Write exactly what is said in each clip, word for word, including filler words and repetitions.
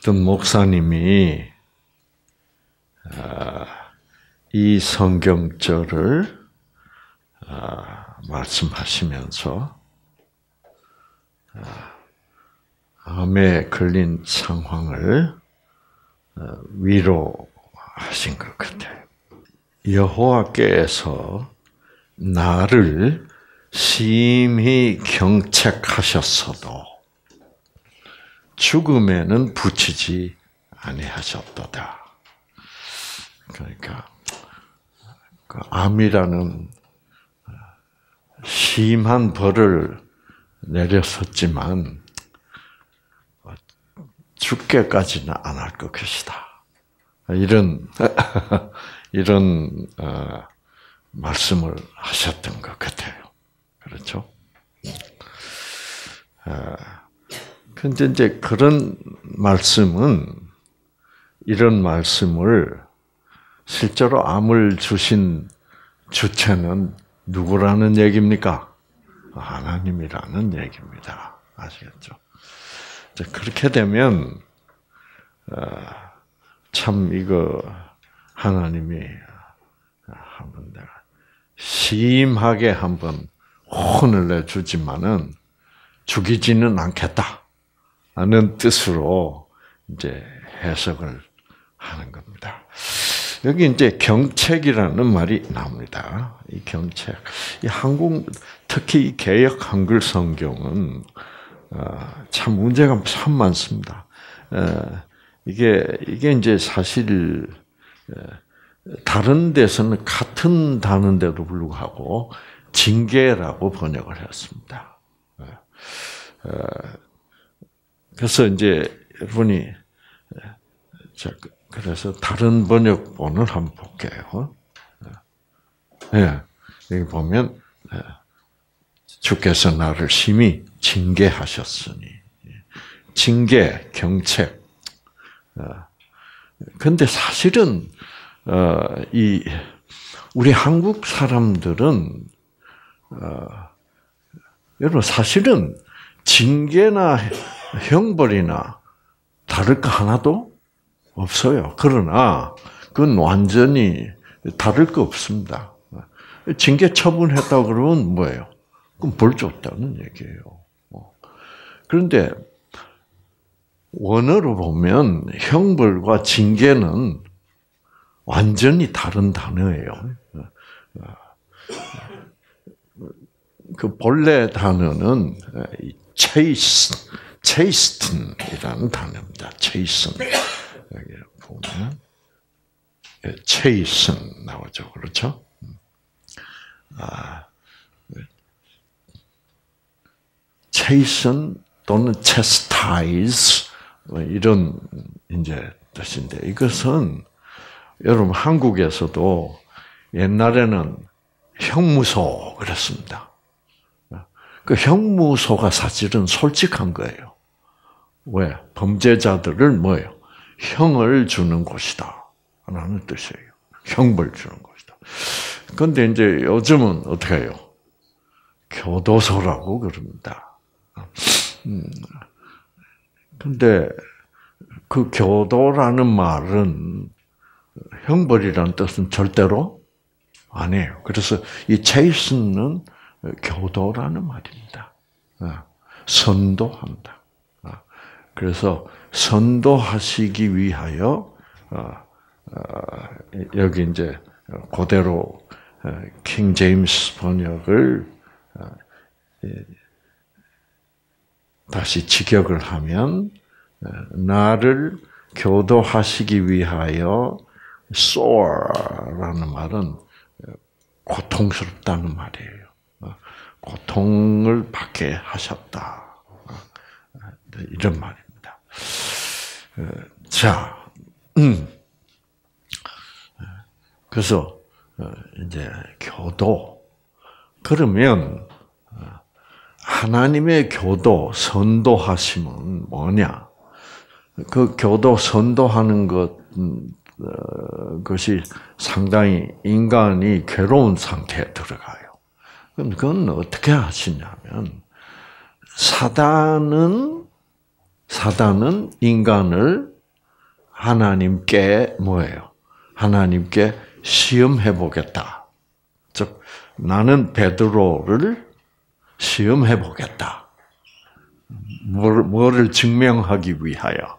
어떤 목사님이 이 성경절을 말씀하시면서 암에 걸린 상황을 위로하신 것 같아요. 여호와께서 나를 심히 경책하셨어도 죽음에는 붙이지 아니하셨도다. 그러니까 그 암이라는 심한 벌을 내렸었지만 죽게까지는 안 할 것이다. 이런 이런 어, 말씀을 하셨던 것 같아요. 그렇죠? 어, 근데 이제 그런 말씀은 이런 말씀을 실제로 암을 주신 주체는 누구라는 얘기입니까? 하나님이라는 얘기입니다. 아시겠죠? 그렇게 되면 참 이거 하나님이 한번 내가 심하게 한번 혼을 내주지만은 죽이지는 않겠다 하는 뜻으로 이제 해석을 하는 겁니다. 여기 이제 경책이라는 말이 나옵니다. 이 경책, 이 한국 특히 이 개역 한글 성경은 참 문제가 참 많습니다. 이게 이게 이제 사실 다른 데서는 같은 단어인데도 불구하고 징계라고 번역을 했습니다. 그래서 이제 여러분이 그래서 다른 번역본을 한번 볼게요. 예, 여기 보면 주께서 나를 심히 징계하셨으니 징계, 경책. 근데 사실은 이 우리 한국 사람들은 여러분 사실은 징계나 형벌이나 다를 거 하나도 없어요. 그러나 그건 완전히 다를 거 없습니다. 징계 처분했다고 그러면 뭐예요? 그럼 벌 줬다는 얘기예요. 그런데 원어로 보면 형벌과 징계는 완전히 다른 단어예요. 그 본래 단어는 chase, chasten이라는 단어입니다. chasten. 여기 보면 chasten 나오죠, 그렇죠? 아, chasten 또는 chastise 이런 이제 뜻인데 이것은 여러분 한국에서도 옛날에는 형무소 그랬습니다. 그 형무소가 사실은 솔직한 거예요. 왜? 범죄자들을 뭐예요? 형을 주는 곳이다. 라는 뜻이에요. 형벌 주는 곳이다. 그런데 이제 요즘은 어떻게 해요? 교도소라고 그럽니다. 음. 근데 그 교도라는 말은 형벌이라는 뜻은 절대로 아니에요. 그래서 이 chasten은 교도라는 말입니다. 선도한다. 그래서 선도하시기 위하여 여기 이제 그대로 킹 제임스 번역을 다시 직역을 하면 나를 교도하시기 위하여 sore라는 말은 고통스럽다는 말이에요. 고통을 받게 하셨다. 이런 말입니다. 자, 음. 그래서 이제 교도 그러면 하나님의 교도 선도하심은 뭐냐? 그 교도 선도하는 것 것이 상당히 인간이 괴로운 상태에 들어가요. 그럼 그건 어떻게 하시냐면 사단은 사단은 인간을 하나님께 뭐예요? 하나님께 시험해 보겠다. 즉 나는 베드로를 시험해 보겠다. 뭘, 뭐를 증명하기 위하여?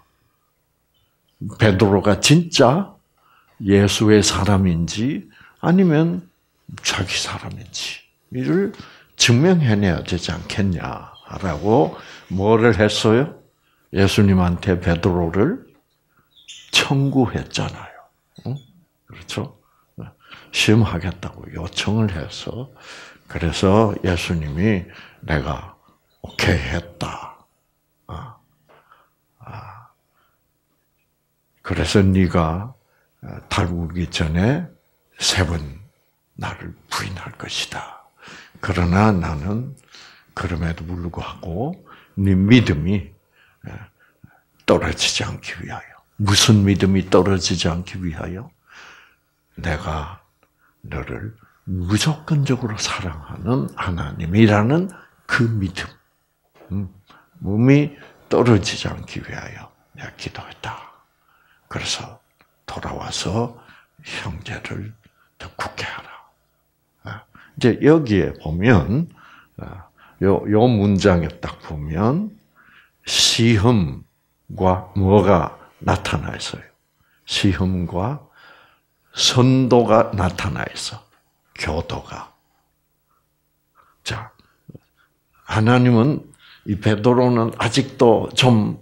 베드로가 진짜 예수의 사람인지 아니면 자기 사람인지 이를 증명해내야 되지 않겠냐라고 뭐를 했어요? 예수님한테 베드로를 청구했잖아요. 응? 그렇죠? 시험하겠다고 요청을 해서 그래서 예수님이 내가 오케이 했다. 아, 아. 그래서 네가 달구기 전에 세 번 나를 부인할 것이다. 그러나 나는 그럼에도 불구하고 네 믿음이 떨어지지 않기 위하여. 무슨 믿음이 떨어지지 않기 위하여? 내가 너를 무조건적으로 사랑하는 하나님이라는 그 믿음, 몸이 떨어지지 않기 위하여 내가 기도했다. 그래서 돌아와서 형제를 더 굳게 하라. 이제 여기에 보면 요, 요 문장에 딱 보면 시험과 뭐가 나타나 있어요. 시험과 선도가 나타나 있어. 교도가. 자, 하나님은 이 베드로는 아직도 좀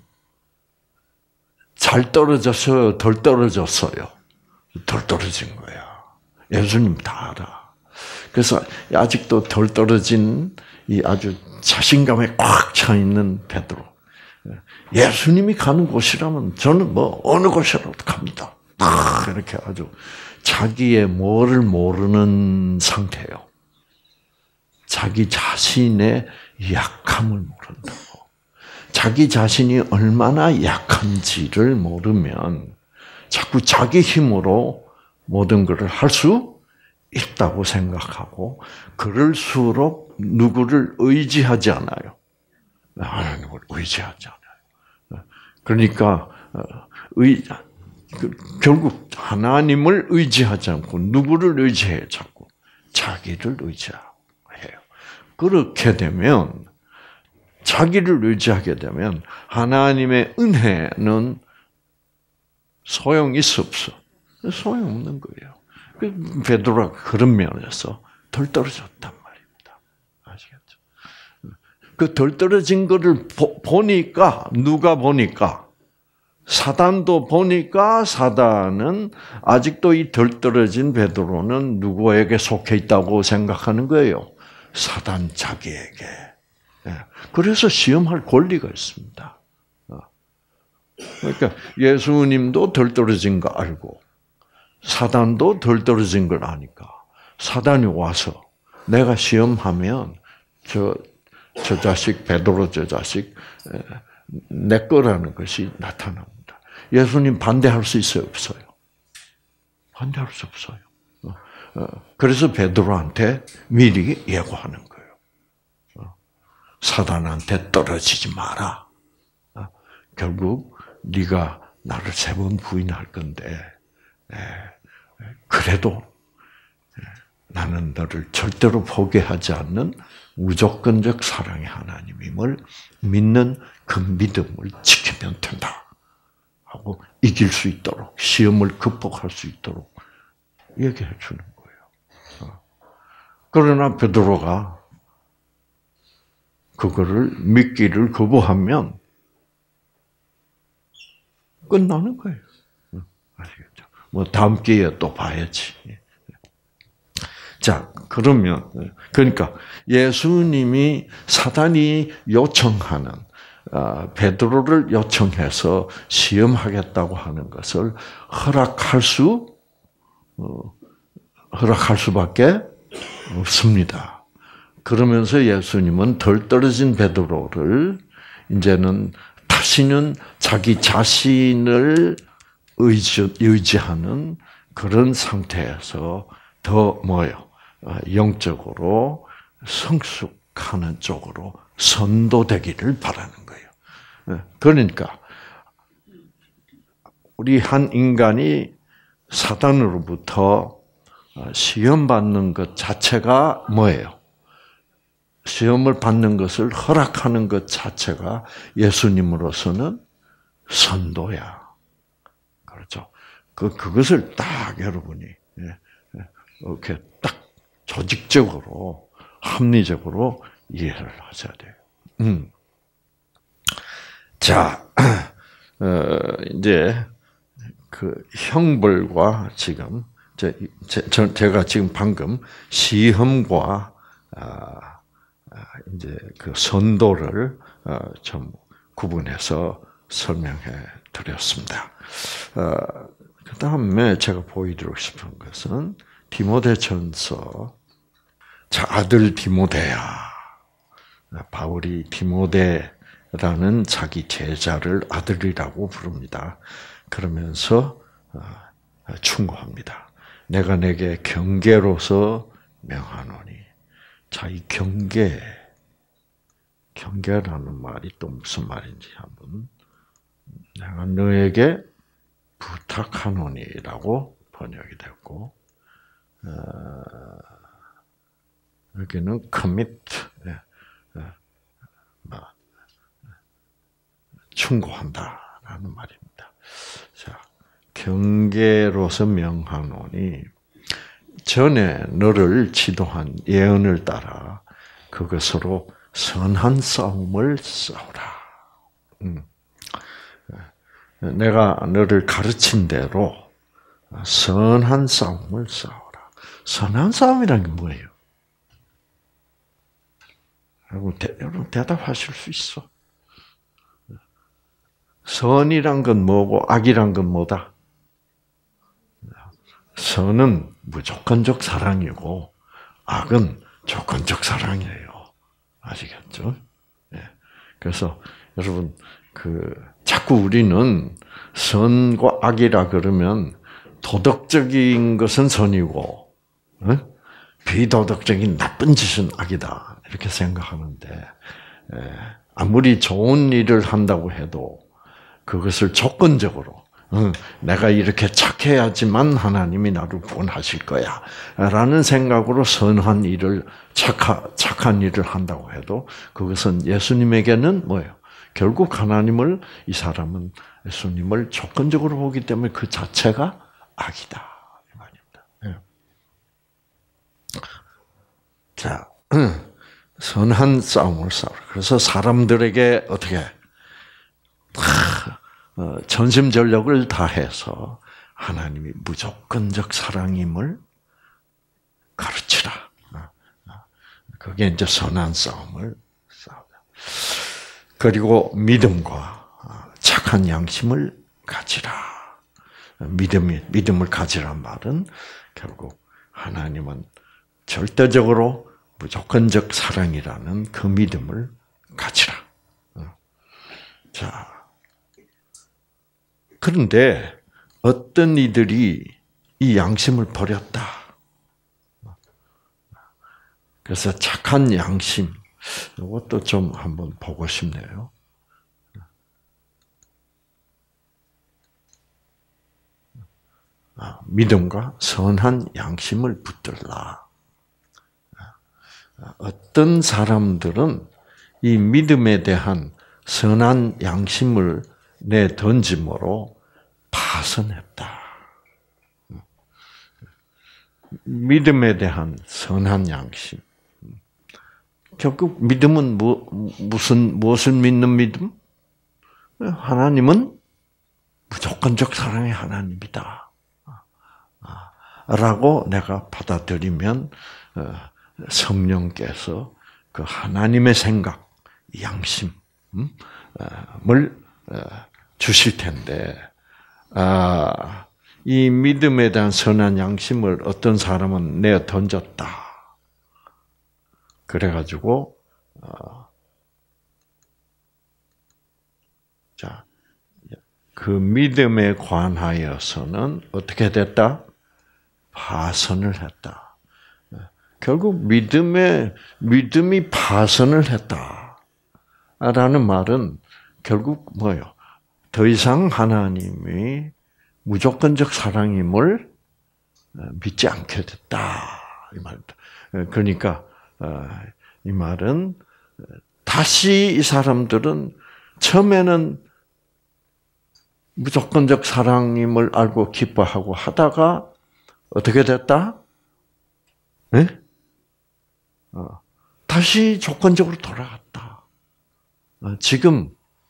잘 떨어졌어요, 덜 떨어졌어요. 덜 떨어진 거야. 예수님 다 알아. 그래서 아직도 덜 떨어진 이 아주 자신감에 꽉 차 있는 베드로. 예수님이 가는 곳이라면 저는 뭐 어느 곳이라도 갑니다. 딱 이렇게 아주 자기의 뭐를 모르는 상태예요. 자기 자신의 약함을 모른다고. 자기 자신이 얼마나 약한지를 모르면 자꾸 자기 힘으로 모든 것을 할 수 있다고 생각하고 그럴수록 누구를 의지하지 않아요. 하나님을 의지하지 않아요. 그러니까 의, 결국 하나님을 의지하지 않고 누구를 의지해요? 자꾸 자기를 의지해요. 그렇게 되면 자기를 의지하게 되면 하나님의 은혜는 소용이 없어. 소용없는 거예요. 베드로가 그런 면에서 덜 떨어졌단 말입니다. 아시겠죠? 그 덜 떨어진 거를 보, 보니까 누가 보니까 사단도 보니까 사단은 아직도 이 덜 떨어진 베드로는 누구에게 속해 있다고 생각하는 거예요. 사단 자기에게. 그래서 시험할 권리가 있습니다. 그러니까 예수님도 덜 떨어진 거 알고 사단도 덜 떨어진 걸 아니까 사단이 와서 내가 시험하면 저, 저 자식 베드로 저 자식 내 거라는 것이 나타납니다. 예수님 반대할 수 있어요? 없어요? 반대할 수 없어요. 그래서 베드로한테 미리 예고하는 거예요. 사단한테 떨어지지 마라. 결국 네가 나를 세 번 부인할 건데 그래도 나는 너를 절대로 포기하지 않는 무조건적 사랑의 하나님임을 믿는 그 믿음을 지키면 된다. 하고 이길 수 있도록 시험을 극복할 수 있도록 얘기해 주는 거예요. 그러나 베드로가 그거를 믿기를 거부하면 끝나는 거예요. 아시겠죠? 뭐 다음 기회에 또 봐야지. 자, 그러면 그러니까 예수님이 사단이 요청하는 베드로를 요청해서 시험하겠다고 하는 것을 허락할 수 허락할 수밖에 없습니다. 그러면서 예수님은 덜 떨어진 베드로를 이제는 다시는 자기 자신을 의지, 의지하는 그런 상태에서 더 뭐요? 영적으로 성숙하는 쪽으로 선도되기를 바라는 거예요. 그러니까 우리 한 인간이 사단으로부터 시험받는 것 자체가 뭐예요? 시험을 받는 것을 허락하는 것 자체가 예수님으로서는 선도야. 그렇죠. 그, 그것을 딱 여러분이, 이렇게 딱 조직적으로, 합리적으로 이해를 하셔야 돼요. 음. 자, 어, 이제, 그 형벌과 지금, 제, 제, 제가 지금 방금 시험과, 아, 이제 그 선도를 좀 구분해서 설명해 드렸습니다. 그 다음에 제가 보여드리고 싶은 것은 디모데전서. 자, 아들 디모데야. 바울이 디모데라는 자기 제자를 아들이라고 부릅니다. 그러면서 충고합니다. 내가 내게 경계로서 명하노니. 자, 이 경계, 경계라는 말이 또 무슨 말인지 한번. 내가 너에게 부탁하노니라고 번역이 됐고, 어, 여기는 commit, 예, 예, 충고한다라는 말입니다. 자, 경계로서 명하노니, 전에 너를 지도한 예언을 따라 그것으로 선한 싸움을 싸우라. 음. 내가 너를 가르친 대로 선한 싸움을 싸우라. 선한 싸움이란 게 뭐예요? 여러분 대답하실 수 있어. 선이란 건 뭐고 악이란 건 뭐다? 선은 무조건적 사랑이고 악은 조건적 사랑이에요. 아시겠죠? 네. 그래서 여러분 그 자꾸 우리는 선과 악이라 그러면 도덕적인 것은 선이고 네? 비도덕적인 나쁜 짓은 악이다 이렇게 생각하는데 네. 아무리 좋은 일을 한다고 해도 그것을 조건적으로 응, 내가 이렇게 착해야지만 하나님이 나를 구원하실 거야 라는 생각으로 선한 일을 착하, 착한 일을 한다고 해도 그것은 예수님에게는 뭐예요? 결국 하나님을 이 사람은 예수님을 조건적으로 보기 때문에 그 자체가 악이다 이 말입니다. 네. 자, 선한 싸움을 싸우라. 그래서 사람들에게 어떻게 어, 전심전력을 다해서 하나님이 무조건적 사랑임을 가르치라. 그게 이제 선한 싸움을 싸우다. 그리고 믿음과 착한 양심을 가지라. 믿음이 믿음을 가지란 말은 결국 하나님은 절대적으로 무조건적 사랑이라는 그 믿음을 가지라. 자. 그런데 어떤 이들이 이 양심을 버렸다. 그래서 착한 양심, 이것도 좀 한번 보고 싶네요. 믿음과 선한 양심을 붙들라. 어떤 사람들은 이 믿음에 대한 선한 양심을 내 던짐으로 파선했다. 믿음에 대한 선한 양심. 결국 믿음은 뭐, 무슨 무엇을 믿는 믿음? 하나님은 무조건적 사랑의 하나님이다. 라고 내가 받아들이면 성령께서 그 하나님의 생각, 양심을 주실 텐데, 아, 이 믿음에 대한 선한 양심을 어떤 사람은 내어 던졌다. 그래가지고, 어, 자, 그 믿음에 관하여서는 어떻게 됐다? 파선을 했다. 결국 믿음에, 믿음이 파선을 했다. 라는 말은 결국 뭐예요? 더 이상 하나님이 무조건적 사랑임을 믿지 않게 됐다 이 말입니다. 그러니까 이 말은 다시 이 사람들은 처음에는 무조건적 사랑임을 알고 기뻐하고 하다가 어떻게 됐다? 네? 어, 다시 조건적으로 돌아갔다. 어, 지금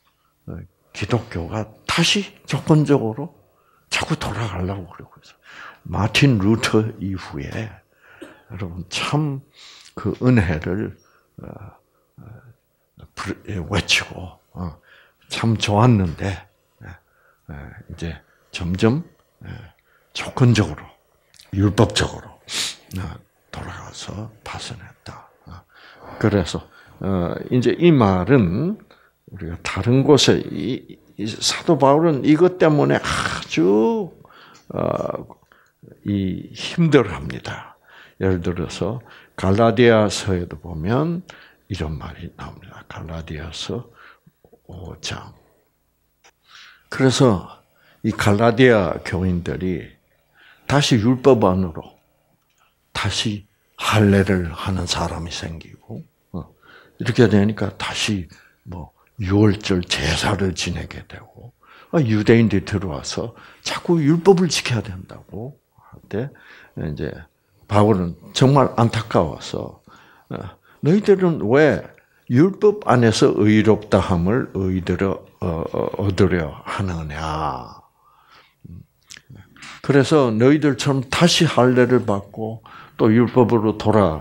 기독교가 다시 조건적으로 자꾸 돌아가려고 그러고 있어요. 마틴 루터 이후에 여러분 참 그 은혜를 외치고 참 좋았는데 이제 점점 조건적으로 율법적으로 돌아가서 파선했다. 그래서 이제 이 말은 우리가 다른 곳에 이 사도 바울은 이것 때문에 아주 이 힘들어합니다. 예를 들어서 갈라디아서에도 보면 이런 말이 나옵니다. 갈라디아서 오 장. 그래서 이 갈라디아 교인들이 다시 율법 안으로 다시 할례를 하는 사람이 생기고 이렇게 되니까 다시 뭐 유월절 제사를 지내게 되고 유대인들이 들어와서 자꾸 율법을 지켜야 된다고 할 때 이제 바울은 정말 안타까워서 너희들은 왜 율법 안에서 의롭다함을 의들어 얻으려 하느냐? 그래서 너희들처럼 다시 할례를 받고 또 율법으로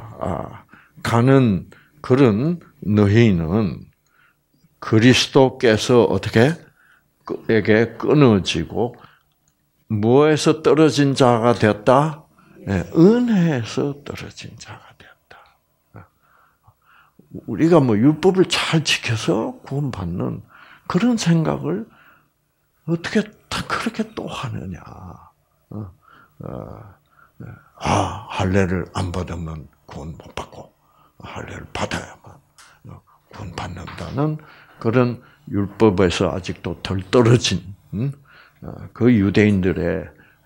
돌아가는 그런 너희는 그리스도께서 어떻게 에게 끊어지고 무엇에서 떨어진 자가 되었다? 네, 은혜에서 떨어진 자가 되었다. 우리가 뭐 율법을 잘 지켜서 구원받는 그런 생각을 어떻게 다 그렇게 또 하느냐? 아, 할례를 안 받으면 구원 못 받고 할례를 받아야만 구원 받는다는 그런 율법에서 아직도 덜 떨어진 그 유대인들의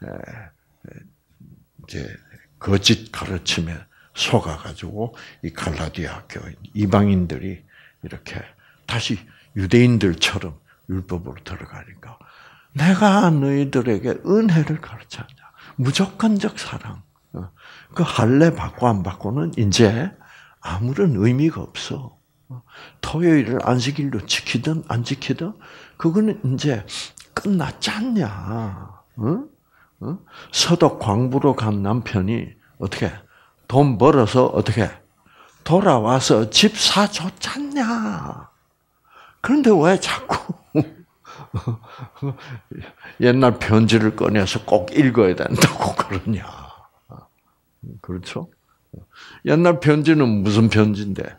이제 거짓 가르침에 속아가지고 이 갈라디아 교인 이방인들이 이렇게 다시 유대인들처럼 율법으로 들어가니까 내가 너희들에게 은혜를 가르쳤냐 무조건적 사랑 그 할례 받고 안 받고는 이제 아무런 의미가 없어. 토요일을 안식일로 지키든 안 지키든 그거는 이제 끝났지 않냐. 응? 응? 서독 광부로 간 남편이 어떻게 돈 벌어서 어떻게 돌아와서 집 사줬잖냐. 그런데 왜 자꾸 옛날 편지를 꺼내서 꼭 읽어야 된다고 그러냐. 그렇죠? 옛날 편지는 무슨 편지인데?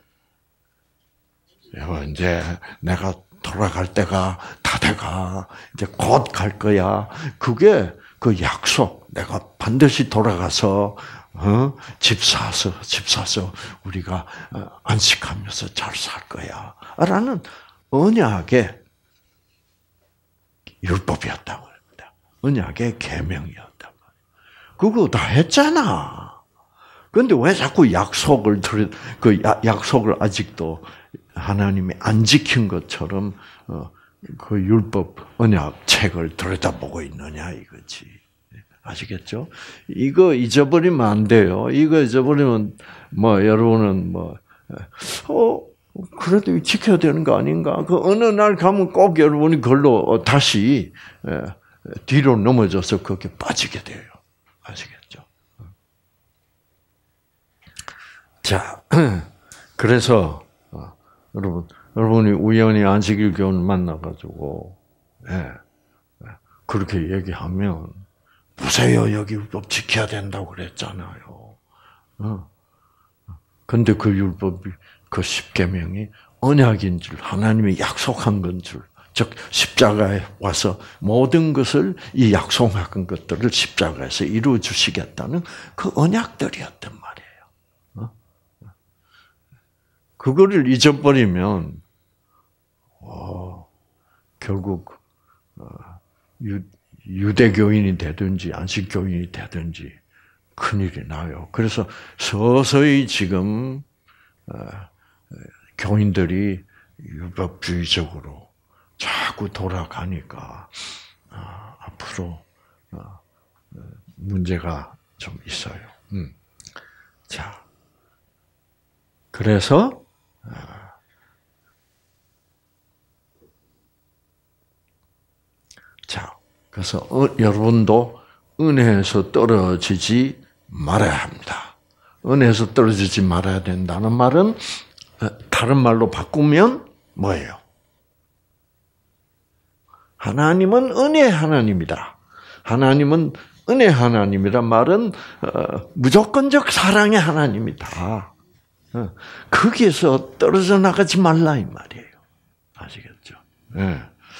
이제 내가 돌아갈 때가 다 돼가. 이제 곧 갈 거야. 그게 그 약속. 내가 반드시 돌아가서 어? 집 사서 집 사서 우리가 안식하면서 잘 살 거야. 라는 언약의 율법이었다고 합니다. 언약의 계명이었단 말이에요. 그거 다 했잖아. 그런데 왜 자꾸 약속을 들, 그 약속을 아직도 하나님이 안 지킨 것처럼 그 율법 언약 책을 들여다보고 있느냐 이거지. 아시겠죠? 이거 잊어버리면 안 돼요. 이거 잊어버리면 뭐 여러분은 뭐 어, 그래도 지켜야 되는 거 아닌가? 그 어느 날 가면 꼭 여러분이 그걸로 다시 뒤로 넘어져서 그렇게 빠지게 돼요. 아시겠죠? 자, 그래서 여러분, 여러분이 우연히 안식일 교훈 만나가지고 예, 그렇게 얘기하면 보세요, 여기 율법 지켜야 된다고 그랬잖아요. 그런데 그 율법이 그 십계명이 언약인 줄, 하나님이 약속한 건 줄, 즉 십자가에 와서 모든 것을 이 약속한 것들을 십자가에서 이루어 주시겠다는 그 언약들이었단 말이에요. 그거를 잊어버리면 어, 결국 어, 유, 유대교인이 되든지 안식교인이 되든지 큰일이 나요. 그래서 서서히 지금 교인들이 율법주의적으로 자꾸 돌아가니까 앞으로 문제가 좀 있어요. 음. 자, 그래서 자, 그래서 어, 여러분도 은혜에서 떨어지지 말아야 합니다. 은혜에서 떨어지지 말아야 된다는 말은 다른 말로 바꾸면 뭐예요? 하나님은 은혜 하나님이다. 하나님은 은혜 하나님이란 말은 어, 무조건적 사랑의 하나님이다. 어, 거기에서 떨어져 나가지 말라 이 말이에요. 아시겠죠? 네.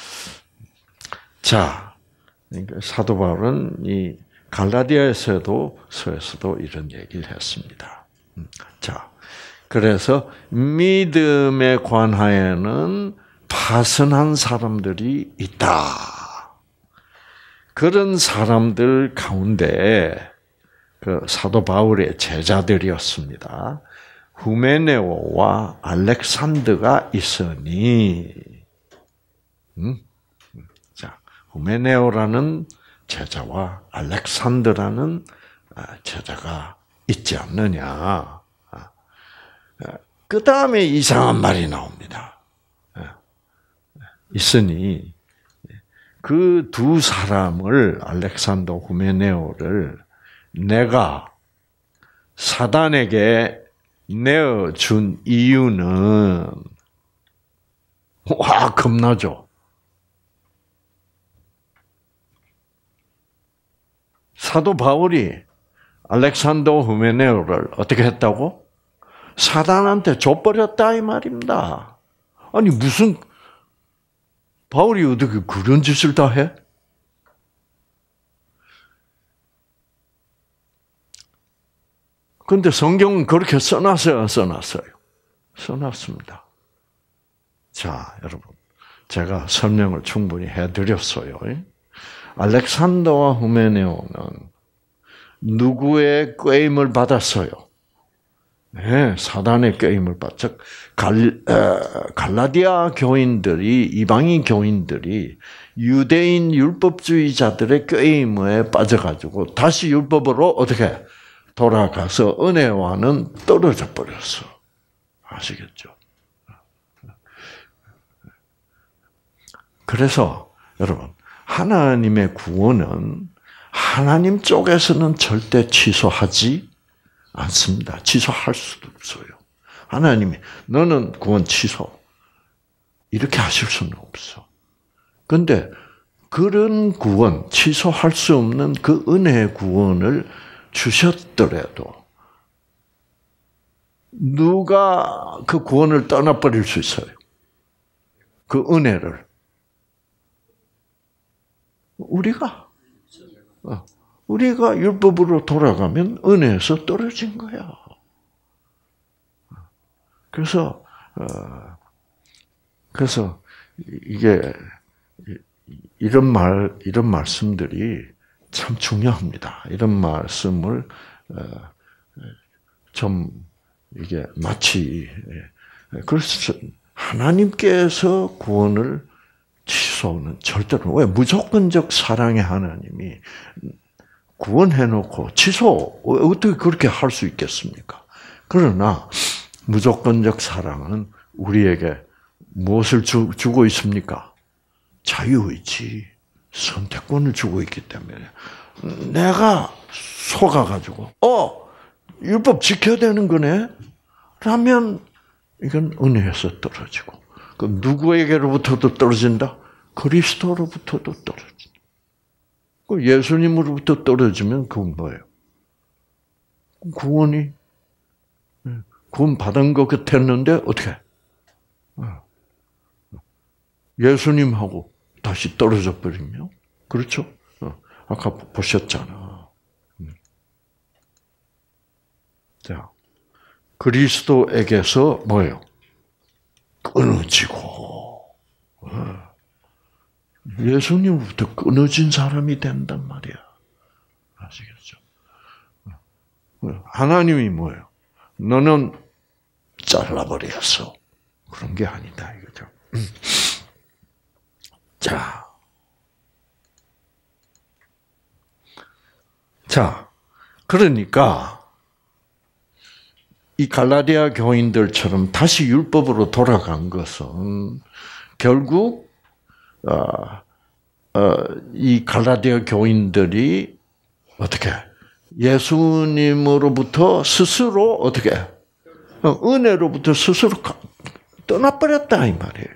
자, 그러니까 사도 바울은 이 갈라디아에서도 서에서도 이런 얘기를 했습니다. 자, 그래서 믿음에 관하여는 파선한 사람들이 있다. 그런 사람들 가운데 그 사도 바울의 제자들이었습니다. 후메네오와 알렉산더가 있으니, 음? 자, 후메네오라는 제자와 알렉산더라는 제자가 있지 않느냐. 그 다음에 이상한 말이 나옵니다. 있으니 그 두 사람을 알렉산더 후메네오를 내가 사단에게 내어준 이유는 와 겁나죠. 사도 바울이 알렉산더 후메네오를 어떻게 했다고? 사단한테 줘버렸다 이 말입니다. 아니 무슨 바울이 어떻게 그런 짓을 다 해? 그런데 성경은 그렇게 써놨어요, 안 써놨어요? 써놨습니다. 자, 여러분, 제가 설명을 충분히 해드렸어요. 알렉산더와 후메네오는 누구의 꾀임을 받았어요? 네, 사단의 꾀임을 받. 즉 갈 갈라디아 교인들이 이방인 교인들이 유대인 율법주의자들의 꾀임에 빠져가지고 다시 율법으로 어떻게 돌아가서 은혜와는 떨어져 버렸어. 아시겠죠? 그래서 여러분 하나님의 구원은 하나님 쪽에서는 절대 취소하지 않습니다. 취소할 수도 없어요. 하나님이 너는 구원 취소 이렇게 하실 수는 없어. 그런데 그런 구원 취소할 수 없는 그 은혜의 구원을 주셨더라도 누가 그 구원을 떠나버릴 수 있어요? 그 은혜를 우리가 우리가 율법으로 돌아가면 은혜에서 떨어진 거야. 그래서 어, 그래서 이게 이런 말 이런 말씀들이 참 중요합니다. 이런 말씀을 어, 좀 이게 마치 그래서 하나님께서 구원을 취소는 절대로 왜 무조건적 사랑의 하나님이 구원해놓고 취소 어떻게 그렇게 할 수 있겠습니까? 그러나 무조건적 사랑은 우리에게 무엇을 주, 주고 있습니까? 자유의지, 선택권을 주고 있기 때문에 내가 속아가지고 어 율법 지켜야 되는 거네 라면 이건 은혜에서 떨어지고 그럼 누구에게로부터도 떨어진다? 그리스도로부터도 떨어진다. 예수님으로부터 떨어지면 그건 뭐예요? 구원이 구원 받은 것 같았는데 어떻게? 예수님하고 다시 떨어져 버리면 그렇죠? 아까 보셨잖아. 자, 그리스도에게서 뭐예요? 끊어지고 예수님부터 끊어진 사람이 된단 말이야. 아시겠죠? 하나님이 뭐예요? 너는 잘라버렸어. 그런 게 아니다 이거죠. 자, 자, 그러니까 이 갈라디아 교인들처럼 다시 율법으로 돌아간 것은 결국 어, 어, 이 갈라디아 교인들이 어떻게 예수님으로부터 스스로 어떻게 은혜로부터 스스로 떠나버렸다 이 말이에요.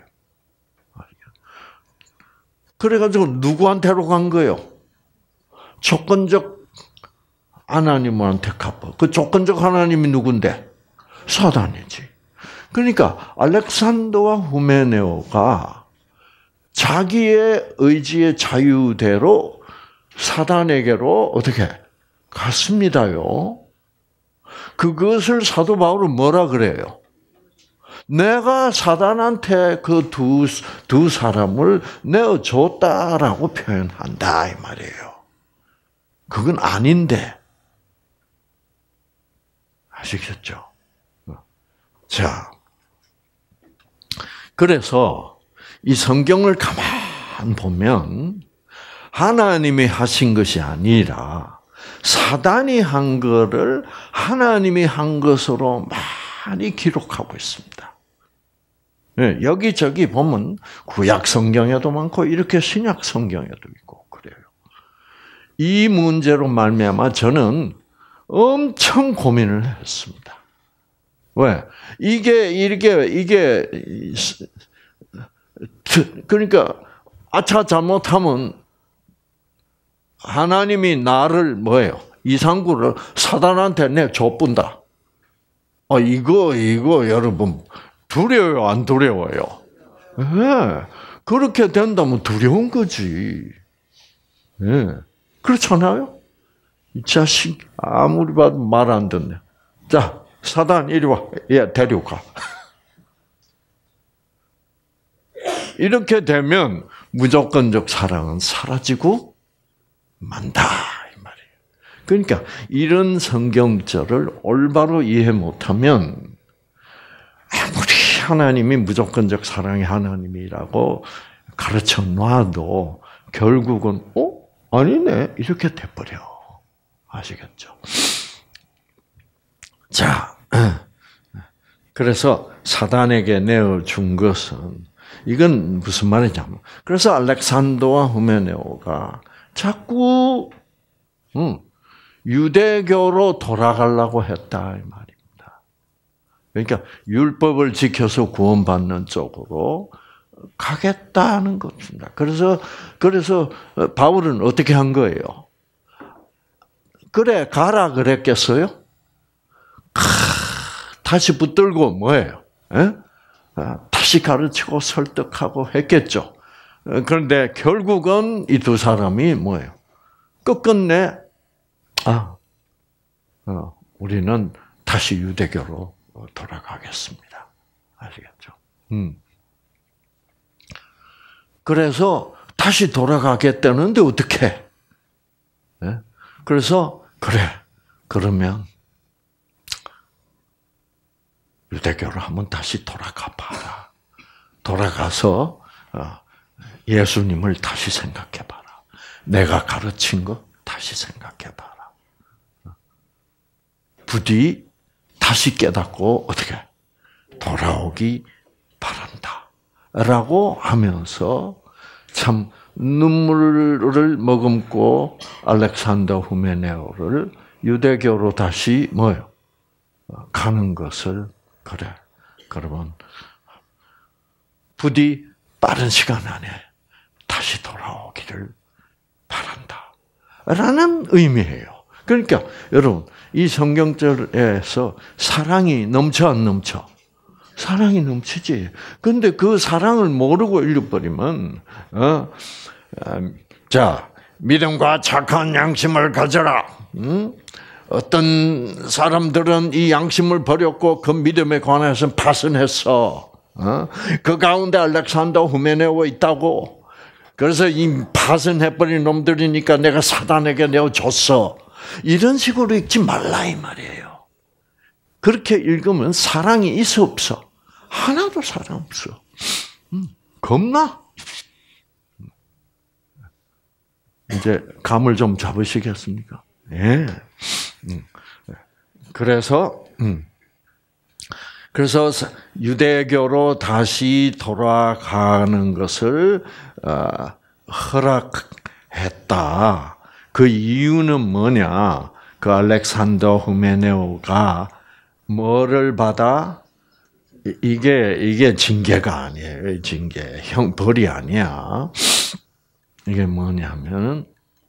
그래가지고 누구한테로 간 거예요? 조건적 하나님한테 갚아. 그 조건적 하나님이 누군데? 사단이지. 그러니까 알렉산더와 후메네오가 자기의 의지의 자유대로 사단에게로 어떻게 갔습니다요. 그것을 사도 바울은 뭐라 그래요? 내가 사단한테 그 두 두 사람을 내어줬다라고 표현한다 이 말이에요. 그건 아닌데 아시겠죠? 자, 그래서 이 성경을 가만 보면 하나님이 하신 것이 아니라 사단이 한 것을 하나님이 한 것으로 많이 기록하고 있습니다. 여기저기 보면 구약 성경에도 많고 이렇게 신약 성경에도 있고 그래요. 이 문제로 말미암아 저는 엄청 고민을 했습니다. 왜? 이게 이게 이게 그러니까 아차 잘못하면 하나님이 나를 뭐예요? 이상구를 사단한테 내 줬분다. 아 이거 이거 여러분 두려워요, 안 두려워요? 네. 그렇게 된다면 두려운 거지. 네. 그렇잖아요? 이 자식 아무리 봐도 말 안 듣네. 자, 사단 이리 와. 얘 데려가. 이렇게 되면 무조건적 사랑은 사라지고 만다 이 말이에요. 그러니까 이런 성경절을 올바로 이해 못하면 아무리 하나님이 무조건적 사랑의 하나님이라고 가르쳐 놔도 결국은 어? 아니네 이렇게 돼버려. 아시겠죠? 자, 그래서 사단에게 내어준 것은 이건 무슨 말이냐면 그래서 알렉산더와 후메네오가 자꾸 음, 유대교로 돌아가려고 했다 이 말이에요. 그러니까 율법을 지켜서 구원받는 쪽으로 가겠다는 것입니다. 그래서 그래서 바울은 어떻게 한 거예요? 그래 가라 그랬겠어요? 크, 다시 붙들고 뭐예요? 에? 다시 가르치고 설득하고 했겠죠. 그런데 결국은 이 두 사람이 뭐예요? 끝끝내 아, 어, 우리는 다시 유대교로 돌아가겠습니다. 아시겠죠? 음. 그래서 다시 돌아가겠다는데 어떻게? 네? 그래서 그래 그러면 유대교로 한번 다시 돌아가 봐라. 돌아가서 예수님을 다시 생각해 봐라. 내가 가르친 거 다시 생각해 봐라. 부디 다시 깨닫고 어떻게 돌아오기 바란다. 라고 하면서 참 눈물을 머금고 알렉산더 후메네오를 유대교로 다시 뭐요? 가는 것을 그래. 그러면 부디 빠른 시간 안에 다시 돌아오기를 바란다. 라는 의미예요. 그러니까 여러분 이 성경절에서 사랑이 넘쳐 안 넘쳐? 사랑이 넘치지. 근데 그 사랑을 모르고 잃어버리면, 어, 자, 믿음과 착한 양심을 가져라. 응? 어떤 사람들은 이 양심을 버렸고 그 믿음에 관해서 파선했어. 어? 그 가운데 알렉산더 후메네오 있다고. 그래서 이 파선해버린 놈들이니까 내가 사단에게 내어줬어. 이런 식으로 읽지 말라 이 말이에요. 그렇게 읽으면 사랑이 있어 없어? 하나도 사랑 없어. 음, 겁나? 이제 감을 좀 잡으시겠습니까? 예. 음. 그래서 음. 그래서 유대교로 다시 돌아가는 것을 허락했다. 그 이유는 뭐냐? 그 알렉산더 후메네오가 뭐를 받아? 이게 이게 징계가 아니에요. 징계, 형 벌이 아니야. 이게 뭐냐면,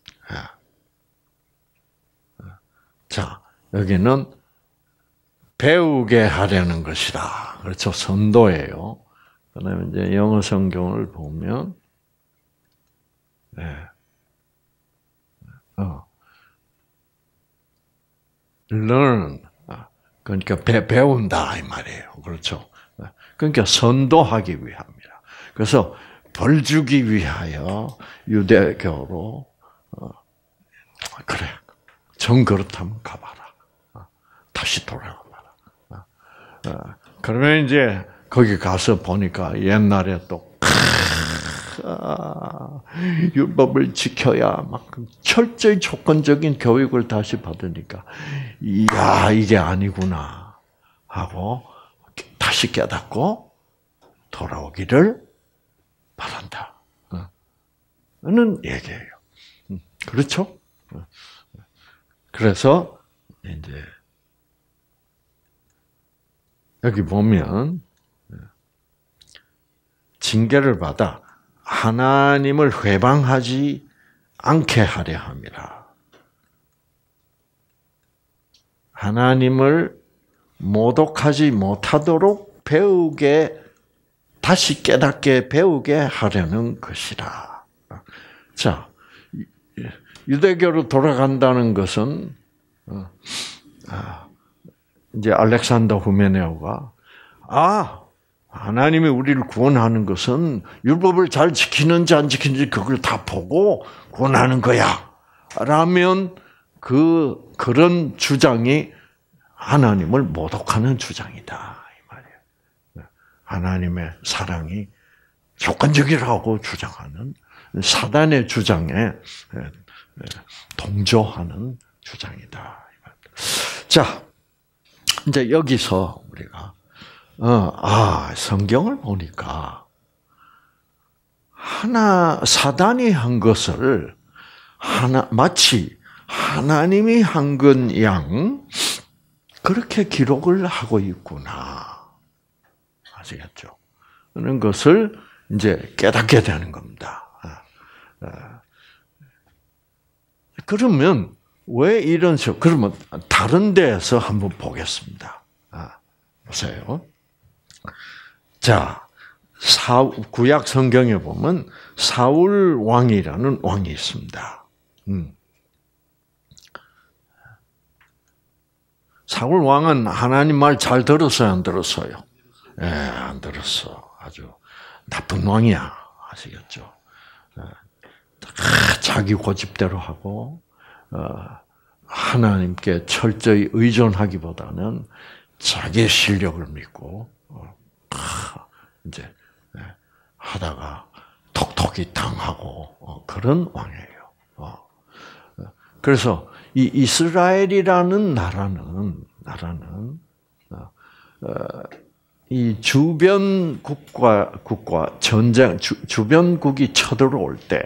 자 여기는 배우게 하려는 것이다. 그렇죠. 선도예요. 그다음에 이제 영어 성경을 보면, 네. 어. learn. 그러니까 배, 배운다 이 말이에요. 그렇죠. 그러니까 선도하기 위함이라. 그래서 벌 주기 위하여 유대교로 어, 그래. 정 그렇다면 가봐라. 어, 다시 돌아가봐라. 어, 그러면 이제 거기 가서 보니까 옛날에 또 아, 율법을 지켜야 막 철저히 조건적인 교육을 다시 받으니까 이야 이게 아니구나 하고 다시 깨닫고 돌아오기를 바란다. 는 얘기예요. 그렇죠? 그래서 이제 여기 보면 징계를 받아 하나님을 회방하지 않게 하려 함이라. 하나님을 모독하지 못하도록 배우게, 다시 깨닫게 배우게 하려는 것이라. 자, 유대교로 돌아간다는 것은, 이제 알렉산더 후메네오가, 아, 하나님이 우리를 구원하는 것은 율법을 잘 지키는지 안 지키는지 그걸 다 보고 구원하는 거야. 라면 그, 그런 주장이 하나님을 모독하는 주장이다. 이 말이에요. 하나님의 사랑이 조건적이라고 주장하는 사단의 주장에 동조하는 주장이다. 자, 이제 여기서 우리가 어, 아, 성경을 보니까 하나 사단이 한 것을 하나 마치 하나님이 한 건 양 그렇게 기록을 하고 있구나. 아시겠죠? 그런 것을 이제 깨닫게 되는 겁니다. 그러면 왜 이런 식으로? 그러면 다른 데에서 한번 보겠습니다. 보세요. 자, 사, 구약 성경에 보면 사울 왕이라는 왕이 있습니다. 음. 사울 왕은 하나님 말 잘 들었어요, 안 들었어요? 예, 네, 안 들었어. 아주 나쁜 왕이야. 아시겠죠? 자기 고집대로 하고 하나님께 철저히 의존하기보다는 자기의 실력을 믿고 이제 하다가 톡톡이 당하고 그런 왕이에요. 그래서 이 이스라엘이라는 나라는 나라는 이 주변 국가 국가 전쟁 주, 주변국이 쳐들어올 때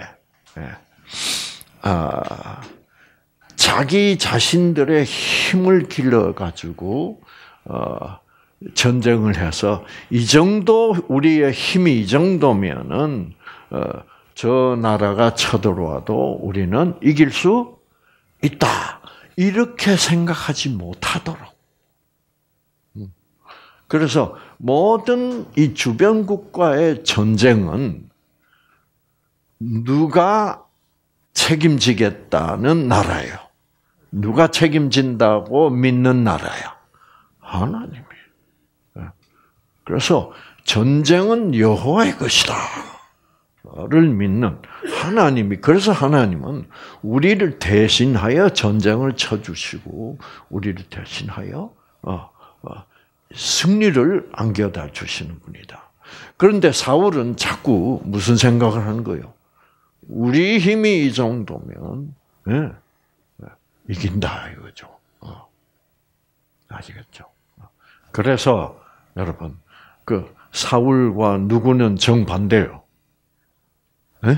아, 자기 자신들의 힘을 길러 가지고 어, 전쟁을 해서 이 정도 우리의 힘이 이 정도면은 어, 저 나라가 쳐들어와도 우리는 이길 수 있다. 이렇게 생각하지 못하도록. 그래서 모든 이 주변 국가의 전쟁은 누가 책임지겠다는 나라예요. 누가 책임진다고 믿는 나라야. 하나님이. 그래서 전쟁은 여호와의 것이다. 군사를 믿는 하나님이, 그래서 하나님은 우리를 대신하여 전쟁을 쳐주시고 우리를 대신하여 어, 어, 승리를 안겨다 주시는 분이다. 그런데 사울은 자꾸 무슨 생각을 하는 거예요? 우리 힘이 이 정도면 예, 이긴다 이거죠. 어. 아시겠죠? 그래서 여러분 그 사울과 누구는 정반대요? 예?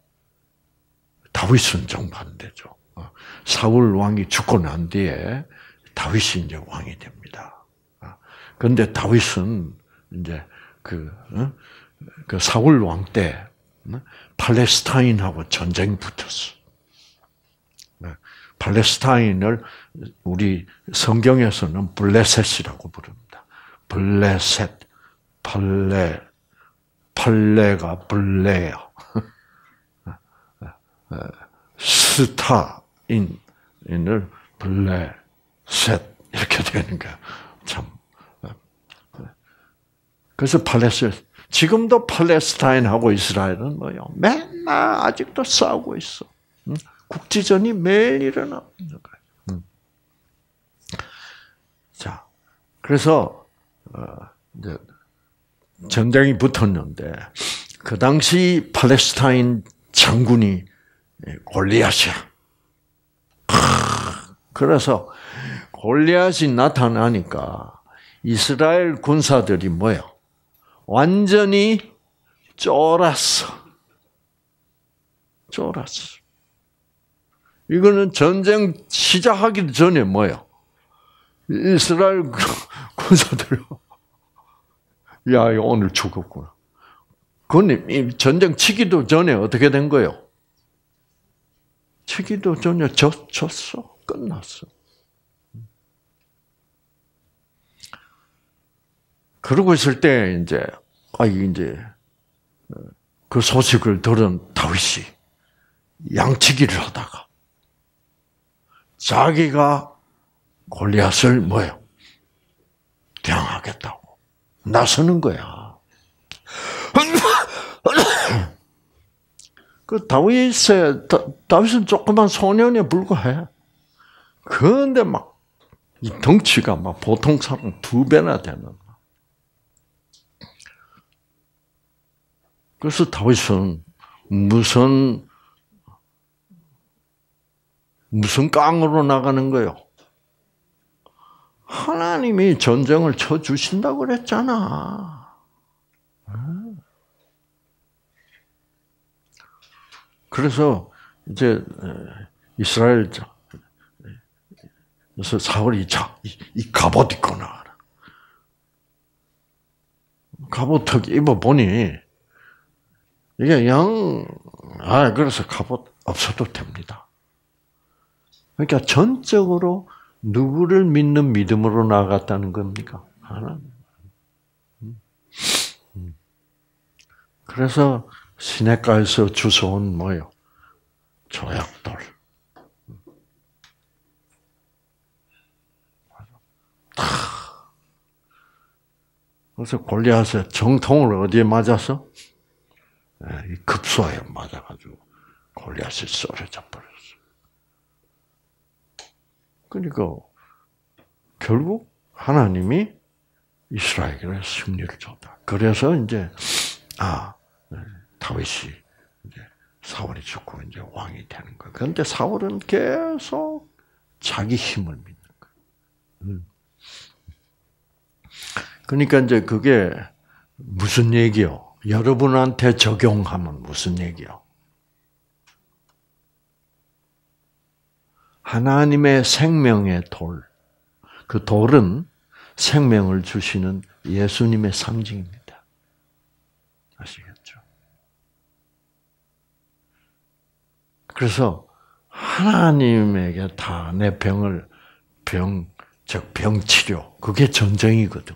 다윗은 정반대죠. 어. 사울 왕이 죽고 난 뒤에 다윗이 이제 왕이 됩니다. 그런데 다윗은 이제 그, 어? 그 사울 왕 때 어? 팔레스타인하고 전쟁이 붙었어. 팔레스타인을 우리 성경에서는 블레셋이라고 부릅니다. 블레셋, 팔레, 팔레가 블레요. 스타인을 블레셋 이렇게 되는 거야. 참. 그래서 팔레스타인, 지금도 팔레스타인하고 이스라엘은 뭐요? 맨날 아직도 싸우고 있어. 국지전이 매일 일어나는 거예요. 자, 그래서 이제 전쟁이 붙었는데 그 당시 팔레스타인 장군이 골리앗이야. 그래서 골리앗이 나타나니까 이스라엘 군사들이 뭐요? 완전히 쫄았어. 쫄았어. 이거는 전쟁 시작하기 전에 뭐예요? 이스라엘 군사들, 야, 오늘 죽었구나. 그건 전쟁 치기도 전에 어떻게 된 거예요? 치기도 전에 졌, 졌어. 끝났어. 그러고 있을 때, 이제, 아, 이제, 그 소식을 들은 다윗이 양치기를 하다가, 자기가 골리앗을 뭐예요? 대항하겠다고 나서는 거야. 그 다윗의 다윗은 조그만 소년에 불과해. 그런데 막 이 덩치가 막 보통 사람 두 배나 되는. 그래서 다윗은 무슨 무슨 깡으로 나가는 거요? 하나님이 전쟁을 쳐주신다고 그랬잖아. 그래서 이제 이스라엘 그래서 사울이 자, 이 갑옷 입고 나와라. 갑옷 입어 보니 이게 영, 아 그래서 갑옷 없어도 됩니다. 그러니까 전적으로 누구를 믿는 믿음으로 나아갔다는 겁니까? 하나님. 그래서 시냇가에서 주워온 뭐요? 조약돌. 그래서 골리앗의 정통을 어디에 맞았어? 이 급소에 맞아가지고 골리앗이 쓰러져 버렸어. 그러니까 결국 하나님이 이스라엘에 승리를 줬다. 그래서 이제 아 다윗이 이제 사울이 죽고 이제 왕이 되는 거예요. 그런데 사울은 계속 자기 힘을 믿는 거예요. 그러니까 이제 그게 무슨 얘기요? 여러분한테 적용하면 무슨 얘기요? 하나님의 생명의 돌, 그 돌은 생명을 주시는 예수님의 상징입니다. 아시겠죠? 그래서 하나님에게 다 내 병을 병, 즉 병치료, 그게 전쟁이거든.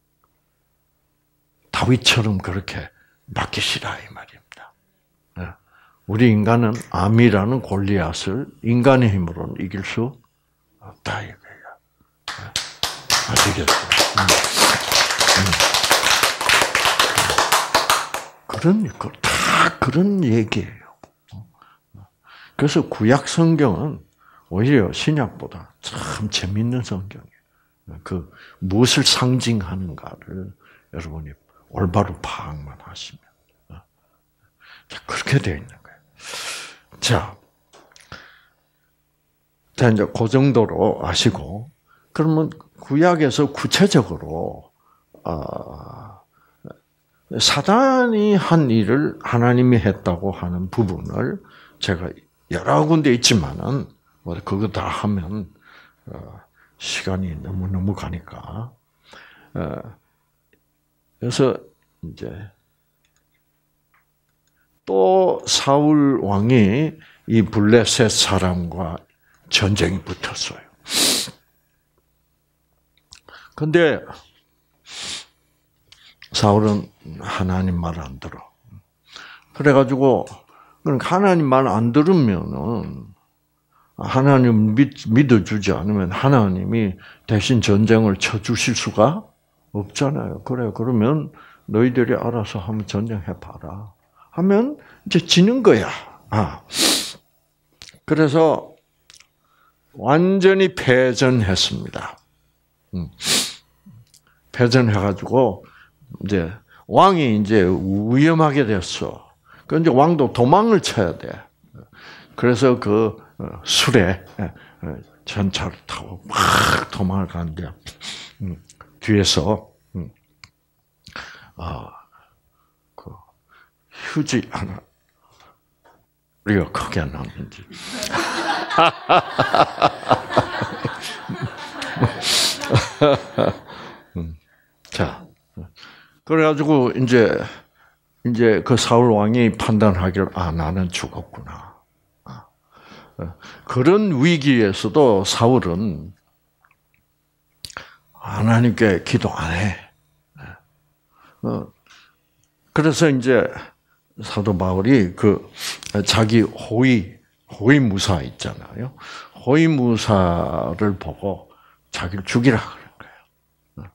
다윗처럼 그렇게 맡기시라 이 말입니다. 우리 인간은 암이라는 골리앗을 인간의 힘으로는 이길 수 없다 이거예요. 아시겠어요? 그러니까 다 다 그런 얘기예요. 그래서 구약 성경은 오히려 신약보다 참 재밌는 성경이에요. 그 무엇을 상징하는가를 여러분이 올바로 파악만 하시면 자, 그렇게 되어 있는 거예요. 자, 자 이제 그 정도로 아시고 그러면 구약에서 구체적으로 어, 사단이 한 일을 하나님이 했다고 하는 부분을 제가 여러 군데 있지만은 그거 다 하면 시간이 너무 너무 가니까 그래서 이제 또 사울 왕이 이 블레셋 사람과 전쟁이 붙었어요. 근데 사울은 하나님 말 안 들어. 그래가지고 하나님 말 안 들으면은 하나님 믿, 믿어주지 않으면 하나님이 대신 전쟁을 쳐주실 수가 없잖아요. 그래, 그러면 너희들이 알아서 한번 전쟁해봐라. 하면 이제 지는 거야. 아. 그래서 완전히 패전했습니다. 음. 패전해가지고 이제 왕이 이제 위험하게 됐어. 그 이제 왕도 도망을 쳐야 돼. 그래서 그 술에 전차를 타고 막 도망을 가는데 뒤에서 아 그 휴지 하나 우리가 크게 안 나왔는지. 자, 그래가지고 이제 이제 그 사울 왕이 판단하기를 아 나는 죽었구나. 그런 위기에서도 사울은 하나님께 기도 안 해. 그래서 이제 사도 바울이 그 자기 호위 호위 무사 있잖아요. 호위 무사를 보고 자기를 죽이라 그런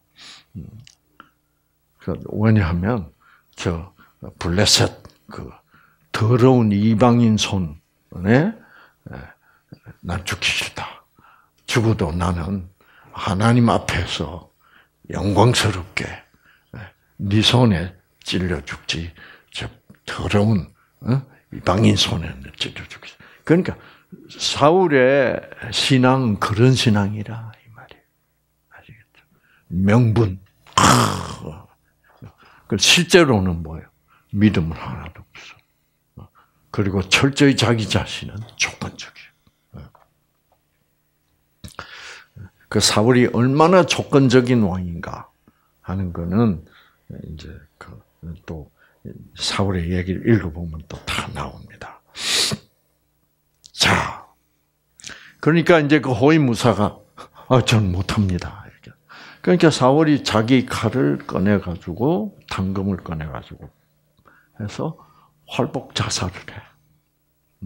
거예요. 왜냐하면 저 블레셋 그 더러운 이방인 손에 난 죽기 싫다. 죽어도 나는 하나님 앞에서 영광스럽게 네 손에 찔려 죽지. 저 더러운 이방인 손에 찔려 죽지. 그러니까 사울의 신앙은 그런 신앙이라 이 말이에요. 아시겠죠? 명분. 실제로는 뭐예요? 믿음은 하나도 없어. 그리고 철저히 자기 자신은 조건적이에요. 그 사울이 얼마나 조건적인 왕인가 하는 거는 이제 그 또 사울의 얘기를 읽어보면 또 다 나옵니다. 자, 그러니까 이제 그 호위무사가 아, 전 못합니다. 그러니까 사울이 자기 칼을 꺼내 가지고 당금을 꺼내 가지고 해서 활복 자살을 해.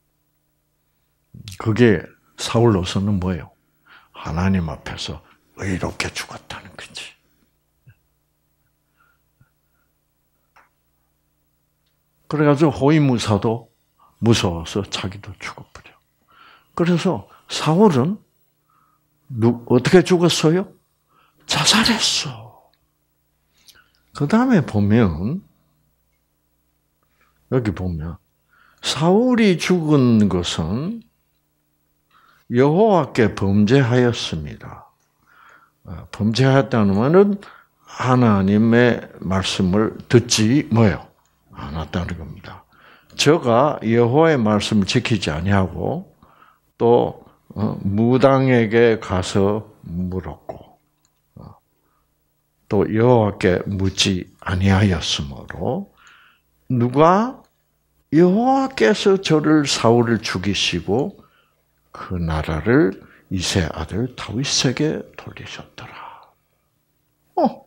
그게 사울로서는 뭐예요? 하나님 앞에서 의롭게 죽었다는 거지. 그래가지고 호위무사도 무서워서 자기도 죽어버려. 그래서 사울은 누, 어떻게 죽었어요? 자살했어. 그 다음에 보면 여기 보면 사울이 죽은 것은 여호와께 범죄하였습니다. 범죄하였다는 말은 하나님의 말씀을 듣지 뭐요? 않았다는 겁니다. 저가 여호와의 말씀을 지키지 아니하고 또 무당에게 가서 물었고 또 여호와께 묻지 아니하였으므로 누가 여호와께서 저를 사울을 죽이시고 그 나라를 이새 아들 다윗에게 돌리셨더라. 어,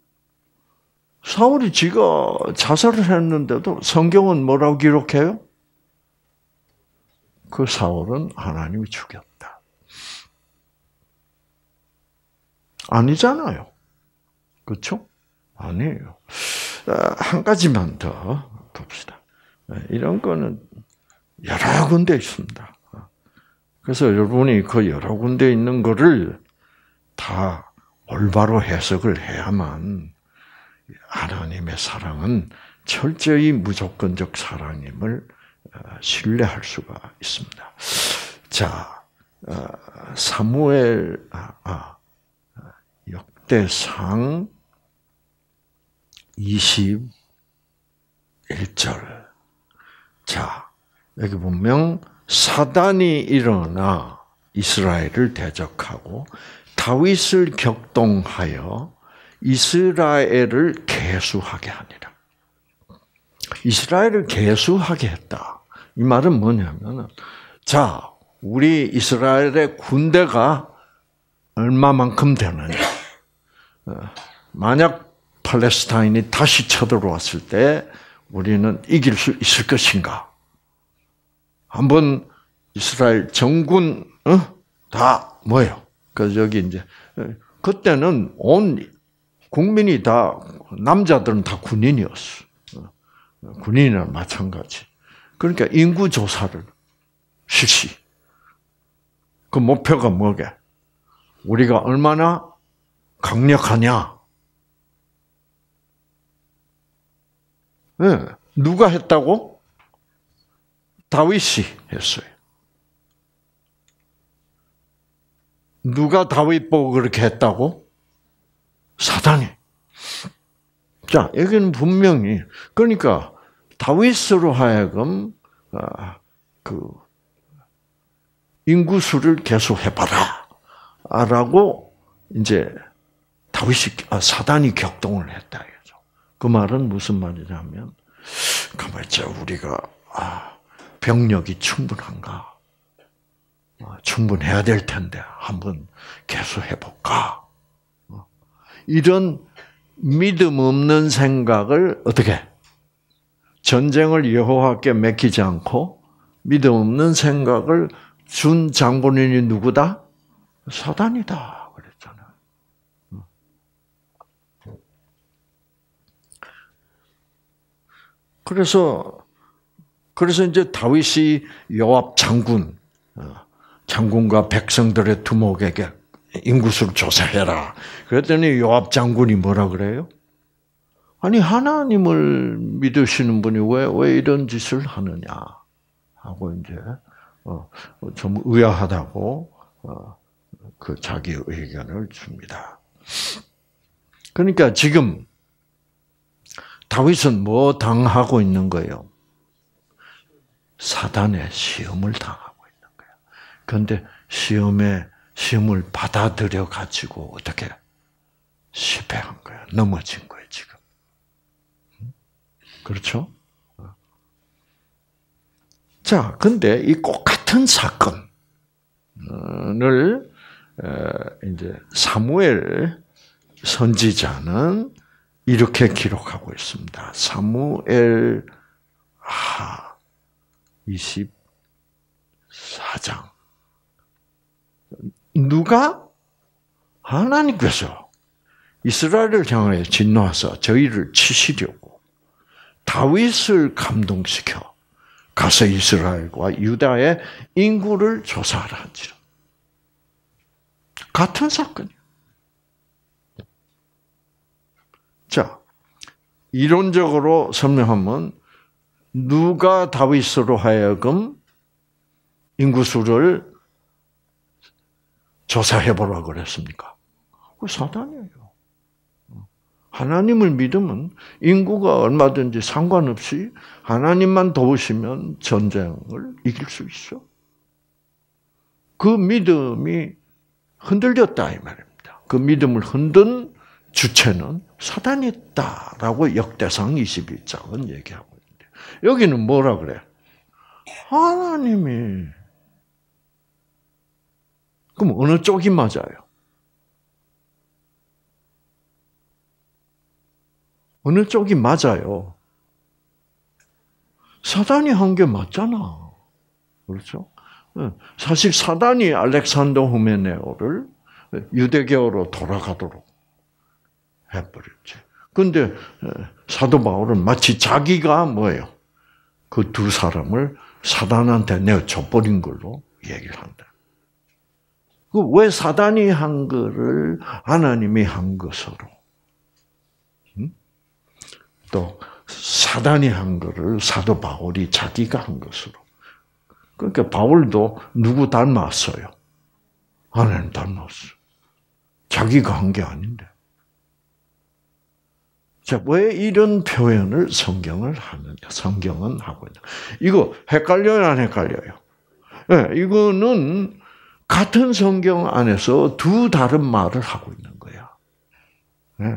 사울이 지가 자살을 했는데도 성경은 뭐라고 기록해요? 그 사울은 하나님이 죽였다. 아니잖아요. 그렇죠? 아니에요. 한 가지만 더 봅시다. 이런 거는 여러 군데 있습니다. 그래서 여러분이 그 여러 군데 있는 거를 다 올바로 해석을 해야만 하나님의 사랑은 철저히 무조건적 사랑임을 신뢰할 수가 있습니다. 자, 사무엘 아, 아, 역대상 이십일 절. 자, 여기 보면 사단이 일어나 이스라엘을 대적하고 다윗을 격동하여 이스라엘을 계수하게 하니라. 이스라엘을 계수하게 했다. 이 말은 뭐냐면, 자, 우리 이스라엘의 군대가 얼마만큼 되느냐. 만약 팔레스타인이 다시 쳐들어왔을 때 우리는 이길 수 있을 것인가? 한번 이스라엘 정군 어? 다 뭐예요? 그래서 여기 이제 그때는 온 국민이 다 남자들은 다 군인이었어. 군인이나 마찬가지. 그러니까 인구 조사를 실시. 그 목표가 뭐게? 우리가 얼마나 강력하냐? 네. 누가 했다고? 다윗이 했어요. 누가 다윗 보고 그렇게 했다고? 사단이. 자, 여기는 분명히 그러니까 다윗으로 하여금 그 인구수를 계속 해봐라라고 이제 다윗이 사단이 격동을 했다 이거죠. 그 말은 무슨 말이냐면, 가만있자 우리가 병력이 충분한가? 충분해야 될 텐데 한번 계속 해볼까? 이런 믿음 없는 생각을 어떻게? 전쟁을 여호와께 맡기지 않고 믿음 없는 생각을 준 장본인이 누구다? 사단이다 그랬잖아요. 그래서 그래서 이제 다윗이 요압 장군 장군과 백성들의 두목에게 인구수를 조사해라. 그랬더니 요압 장군이 뭐라 그래요? 아니 하나님을 믿으시는 분이 왜, 왜 이런 짓을 하느냐 하고 이제 어, 좀 의아하다고 어, 그 자기 의견을 줍니다. 그러니까 지금 다윗은 뭐 당하고 있는 거예요? 사단의 시험을 당하고 있는 거예요. 그런데 시험에 시험을 받아들여 가지고 어떻게 실패한 거예요? 넘어진 거예요 지금. 그렇죠? 자, 근데 이 똑같은 사건을 이제 사무엘 선지자는 이렇게 기록하고 있습니다. 사무엘 하 이십사 장. 누가? 하나님께서 이스라엘을 향하여 진노하사 저희를 치시려고 다윗을 감동시켜 가서 이스라엘과 유다의 인구를 조사하라 한지라. 같은 사건이에요. 자, 이론적으로 설명하면 누가 다윗으로 하여금 인구수를 조사해보라고 그랬습니까? 그 사단이에요. 하나님을 믿으면 인구가 얼마든지 상관없이 하나님만 도우시면 전쟁을 이길 수 있어. 그 믿음이 흔들렸다 이 말입니다. 그 믿음을 흔든 주체는 사단이다라고 역대상 이십일 장은 얘기하고 있는데 여기는 뭐라 그래? 하나님이. 그럼 어느 쪽이 맞아요? 어느 쪽이 맞아요? 사단이 한 게 맞잖아. 그렇죠? 사실 사단이 알렉산더 후메네오를 유대교로 돌아가도록 해버렸지. 그런데 사도 바울은 마치 자기가 뭐예요? 그 두 사람을 사단한테 내어줘버린 걸로 얘기를 한다. 왜 사단이 한 거를 하나님이 한 것으로, 음? 또 사단이 한 거를 사도 바울이 자기가 한 것으로. 그러니까 바울도 누구 닮았어요? 하나님 닮았어. 자기가 한 게 아닌데. 자, 왜 이런 표현을 성경을 하느냐? 성경은 하고 있다. 이거 헷갈려요, 안 헷갈려요? 네, 이거는 같은 성경 안에서 두 다른 말을 하고 있는 거야. 네.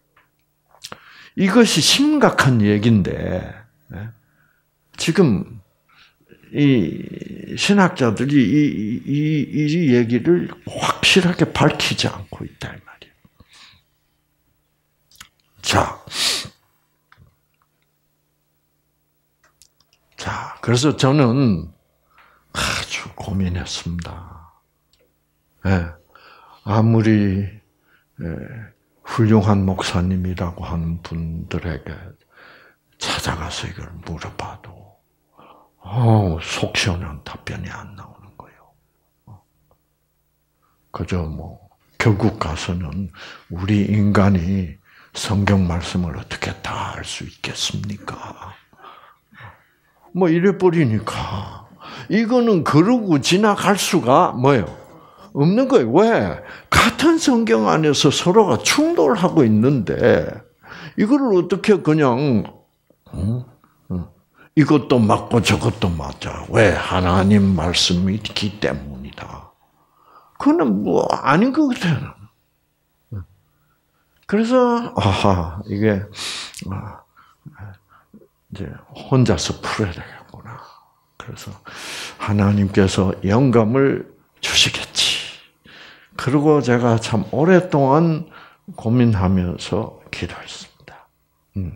이것이 심각한 얘기인데, 네. 지금 이 신학자들이 이, 이, 이 얘기를 확실하게 밝히지 않고 있다 이 말이에요. 자, 자, 그래서 저는 아주 고민했습니다. 예, 아무리 예, 훌륭한 목사님이라고 하는 분들에게 찾아가서 이걸 물어봐도 어, 속 시원한 답변이 안 나오는 거예요. 그저 뭐 결국 가서는 우리 인간이 성경 말씀을 어떻게 다 알 수 있겠습니까? 뭐 이래 버리니까 이거는 그러고 지나갈 수가 뭐예요? 없는 거예요. 왜? 같은 성경 안에서 서로가 충돌하고 있는데 이거를 어떻게 그냥 응? 이것도 맞고 저것도 맞아. 왜? 하나님 말씀이 있기 때문이다. 그거는 뭐 아닌 것 같아요. 그래서 아하 이게 이제 혼자서 풀어야 되겠구나. 그래서 하나님께서 영감을 주시겠지. 그리고 제가 참 오랫동안 고민하면서 기도했습니다. 음.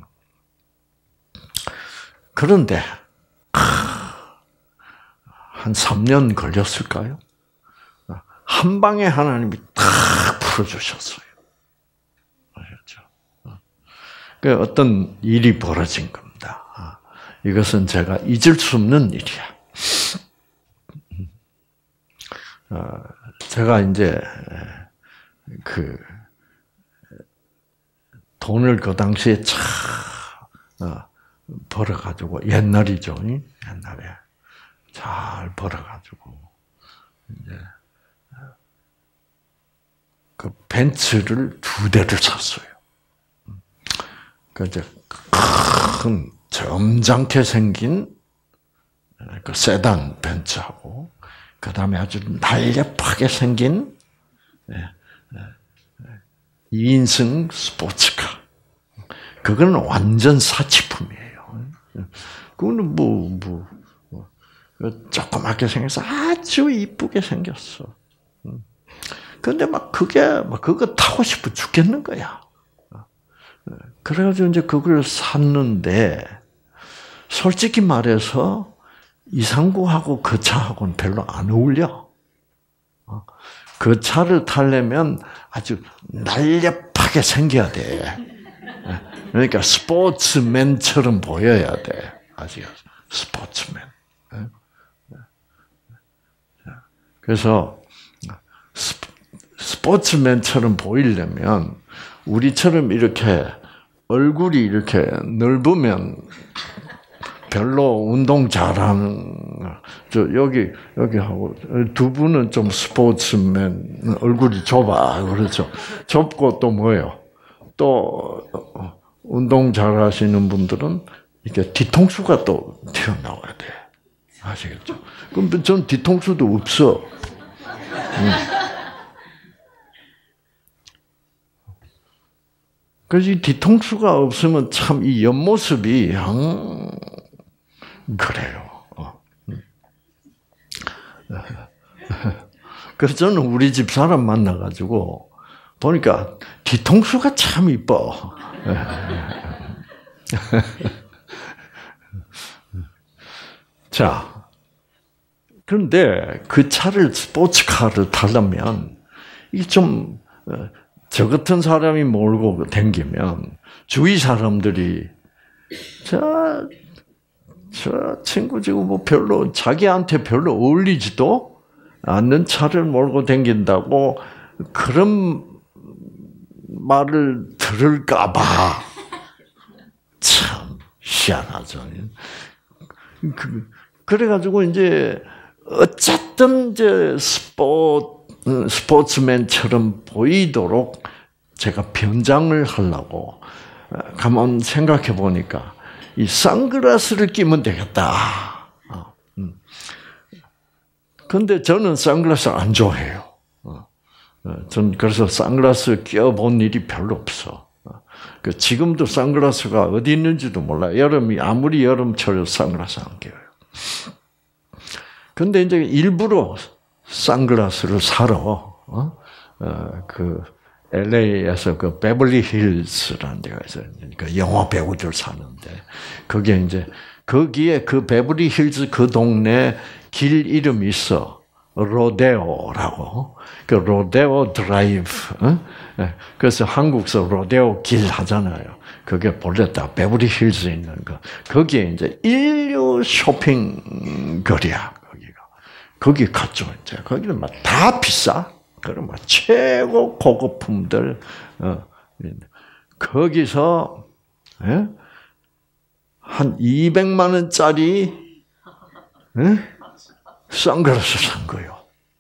그런데 한 삼 년 걸렸을까요? 한 방에 하나님이 탁 풀어주셨어요. 아셨죠? 그 어떤 일이 벌어진 겁니다. 이것은 제가 잊을 수 없는 일이야. 제가 이제 그 돈을 그 당시에 차 벌어가지고 옛날이죠, 옛날에 잘 벌어가지고 이제 그 벤츠를 두 대를 샀어요. 그 이제 큰 점잖게 생긴 그 세단 벤츠하고 그 다음에 아주 날렵하게 생긴 이 인승 스포츠카. 그거는 완전 사치품이에요. 그거는 뭐, 뭐, 뭐 조그맣게 생겨서 아주 이쁘게 생겼어. 근데 막 그게, 막 그거 타고 싶어 죽겠는 거야. 그래가지고 이제 그걸 샀는데, 솔직히 말해서 이상구하고 그 차하고는 별로 안 어울려. 그 차를 타려면 아주 날렵하게 생겨야 돼. 그러니까 스포츠맨처럼 보여야 돼. 아직 스포츠맨. 그래서 스포츠맨처럼 보이려면 우리처럼 이렇게 얼굴이 이렇게 넓으면 별로 운동 잘하는 저 여기 여기 하고 두 분은 좀 스포츠맨 얼굴이 좁아 그렇죠. 좁고 또 뭐예요? 또 운동 잘하시는 분들은 이렇게 뒤통수가 또 튀어나와야 돼. 아시겠죠? 그럼 전 뒤통수도 없어. 응. 그래서 이 뒤통수가 없으면 참 이 옆모습이 음, 그래요. 그래서 저는 우리 집 사람 만나가지고 보니까 뒤통수가 참 이뻐. 자, 그런데 그 차를 스포츠카를 타려면 이게 좀 저 같은 사람이 몰고 댕기면 주위 사람들이 저 저 친구 지금 뭐 별로 자기한테 별로 어울리지도 않는 차를 몰고 다닌다고 그런 말을 들을까봐 참 희한하죠. 그, 그래가지고 이제 어쨌든 이제 스포 스포츠맨처럼 보이도록 제가 변장을 하려고 가만 생각해 보니까 이 선글라스를 끼면 되겠다. 근데 저는 선글라스 안 좋아해요. 전 그래서 선글라스 껴본 일이 별로 없어. 지금도 선글라스가 어디 있는지도 몰라요. 여름이 아무리 여름철 선글라스 안 껴요. 근데 이제 일부러 선글라스를 사러 어? 어, 그 엘에이에서 그 베벌리 힐스라는 데가 있어요. 그러니까 영화 배우들 사는데 거기에 이제 거기에 그 베벌리 힐스 그 동네 길 이름이 있어. 로데오라고. 그 로데오 드라이브. 어? 그래서 한국서 로데오 길 하잖아요. 그게 본래 다 베벌리 힐스에 있는 거. 거기에 이제 인류 쇼핑 거리야. 거기가. 거기 갔죠. 이제 거기는 막 다 비싸. 그럼 막 최고 고급품들. 어. 거기서 예? 한 이백만 원짜리 예? 선글라스 산 거예요.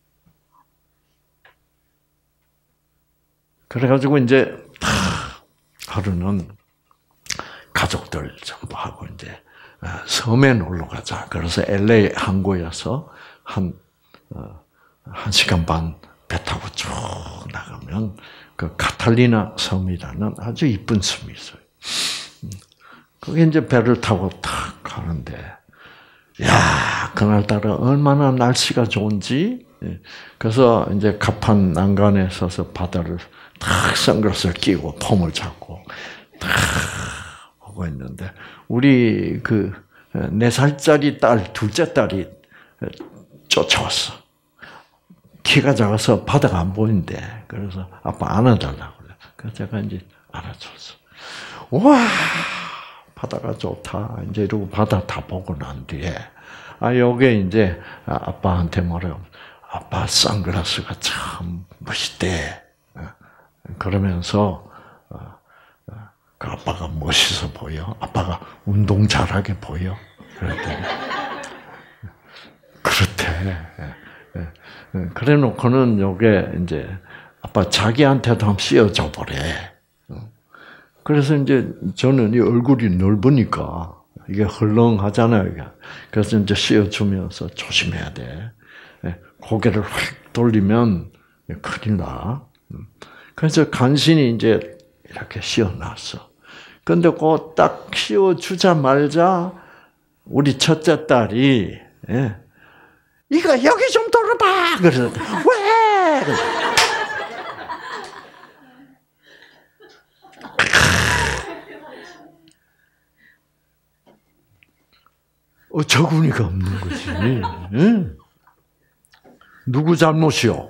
그래가지고 이제 하루는 가족들 전부 하고 이제 섬에 놀러 가자. 그래서 엘에이 항구에서 한, 한 시간 반 배 타고 쭉 나가면 그 카탈리나 섬이라는 아주 이쁜 섬이 있어요. 거기 이제 배를 타고 탁 가는데, 야, 그날따라 얼마나 날씨가 좋은지. 그래서 이제 가판 난간에 서서 바다를 탁 선글라스를 끼고 폼을 잡고 탁 보고 있는데, 우리 그 네 살짜리 딸, 둘째 딸이 쫓아왔어. 키가 작아서 바다가 안 보인대. 그래서 아빠 안아달라고 그래. 그래서 제가 이제 안아줬어. 와, 바다가 좋다. 이제 이러고 바다 다 보고 난 뒤에, 아, 요게 이제 아빠한테 뭐래요. 아빠 선글라스가 참 멋있대. 그러면서, 그 아빠가 멋있어 보여. 아빠가 운동 잘하게 보여. 그랬더니, 그렇대. 그래 놓고는 요게 이제 아빠 자기한테도 한번 씌워줘 보래. 그래서 이제 저는 이 얼굴이 넓으니까 이게 헐렁하잖아요. 그래서 이제 씌워주면서 조심해야 돼. 고개를 확 돌리면 큰일 나. 그래서 간신히 이제 이렇게 씌워놨어. 근데 그 딱 씌워주자마자 우리 첫째 딸이, 예, 이거 여기 좀 돌아봐! 그래서, 왜? 어처구니가 없는 거지. 응? 누구 잘못이요?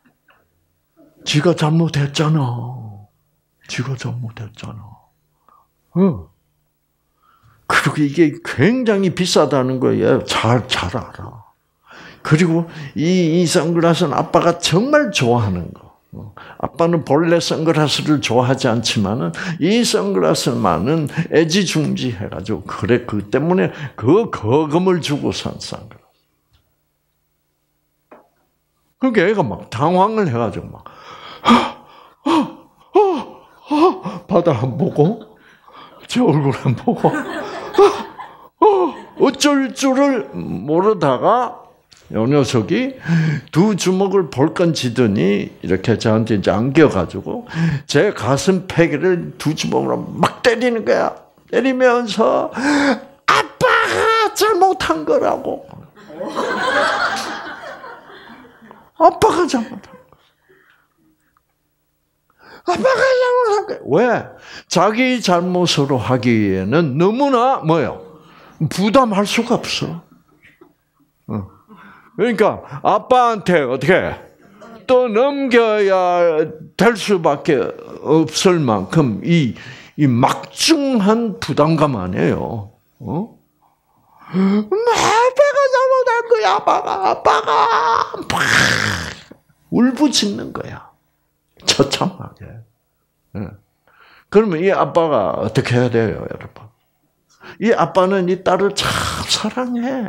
지가 잘못했잖아. 지가 잘못했잖아. 응. 그리고 이게 굉장히 비싸다는 거예요. 잘, 잘 알아. 그리고 이, 이 선글라스는 아빠가 정말 좋아하는 거. 아빠는 본래 선글라스를 좋아하지 않지만은 이 선글라스만은 애지중지해가지고 그래 그 때문에 그 거금을 주고 산 선글라스. 그게 애가 막 당황을 해가지고 막 어, 어, 어, 바다 안 보고 제 얼굴 안 보고 어, 어, 어쩔 줄을 모르다가 요 녀석이 두 주먹을 벌건 쥐더니 이렇게 저한테 이제 안겨가지고 제 가슴 패기를 두 주먹으로 막 때리는 거야. 때리면서 아빠가 잘못한 거라고. 아빠가 잘못한 거. 아빠가 잘못한 거야. 왜? 자기 잘못으로 하기에는 너무나 뭐요? 부담할 수가 없어. 어. 그러니까 아빠한테 어떻게 또 넘겨야 될 수밖에 없을 만큼 이, 이 막중한 부담감 아니에요. 어? 아빠가 잘못한 거야, 아빠가, 아빠가. 막 울부짖는 거야. 처참하게. 그러면 이 아빠가 어떻게 해야 돼요, 여러분? 이 아빠는 이 딸을 참 사랑해.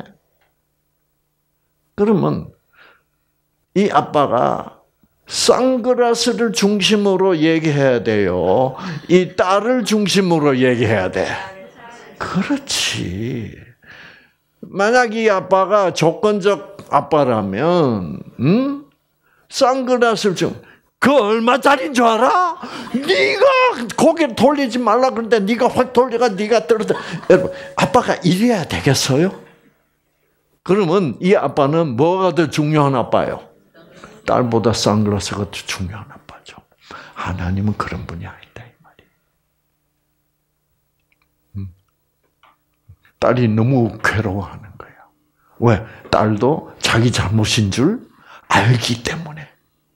그러면 이 아빠가 선글라스를 중심으로 얘기해야 돼요? 이 딸을 중심으로 얘기해야 돼? 그렇지. 만약 이 아빠가 조건적 아빠라면, 응? 선글라스를 좀, 그 얼마짜리인 줄 알아? 네가 고개 돌리지 말라 그러는데 네가 확 돌려가 네가 떨어져. 여러분, 아빠가 이래야 되겠어요? 그러면 이 아빠는 뭐가 더 중요한 아빠예요? 딸보다 선글라스가 더 중요한 아빠죠. 하나님은 그런 분이 아니다 이 말이에요. 음. 딸이 너무 괴로워하는 거예요. 왜? 딸도 자기 잘못인 줄 알기 때문에.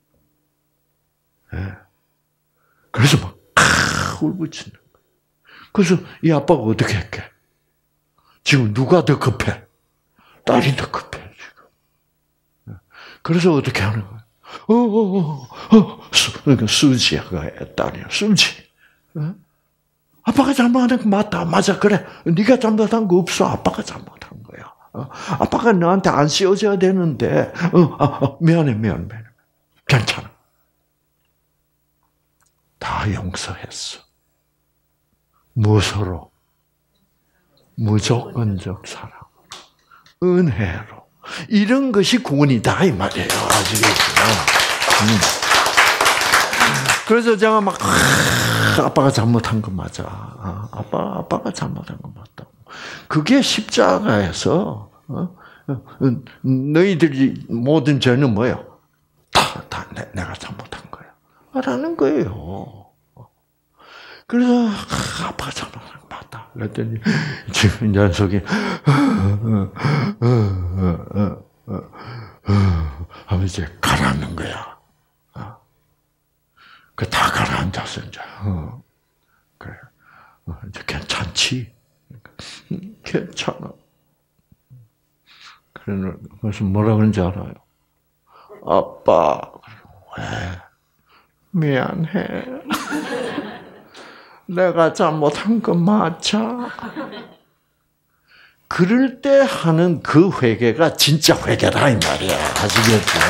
네. 그래서 막 아, 울부짖는 거예요. 그래서 이 아빠가 어떻게 할게? 지금 누가 더 급해? 딸이 더 급해 지금. 그래서 어떻게 하는 거야? 어어어 어, 수, 그러니까 수지가 딸이야. 수지. 어? 아빠가 잘못한 거 맞다. 맞아 그래. 네가 잘못한 거 없어. 아빠가 잘못한 거야. 어? 아빠가 너한테 안 씌워줘야 되는데. 어, 아, 어, 미안해 미안해 미안해. 괜찮아. 다 용서했어. 무서로 무조건적 사랑, 은혜로. 이런 것이 구원이다 이 말이에요. 아시겠죠? 음. 그래서 제가 막 아, 아빠가 잘못한 거 맞아. 아, 아빠 아빠가 잘못한 거 맞다. 그게 십자가에서 어? 너희들이 모든 죄는 뭐예요? 다, 다 내, 내가 잘못한 거야. 라는 거예요. 그래서 아, 아빠가 잘못한 거 맞다. 그랬더니 지금 이 녀석이 하면 이제 가라앉는 거야. 그 다 가라앉았어 이제. 그래. 이제 괜찮지? 괜찮아. 그래서 뭐라 그런지 알아요? 아빠, 왜? 미안해. 내가 잘못한 거 맞아. 그럴 때 하는 그 회개가 진짜 회개다 이 말이야. 아시겠죠?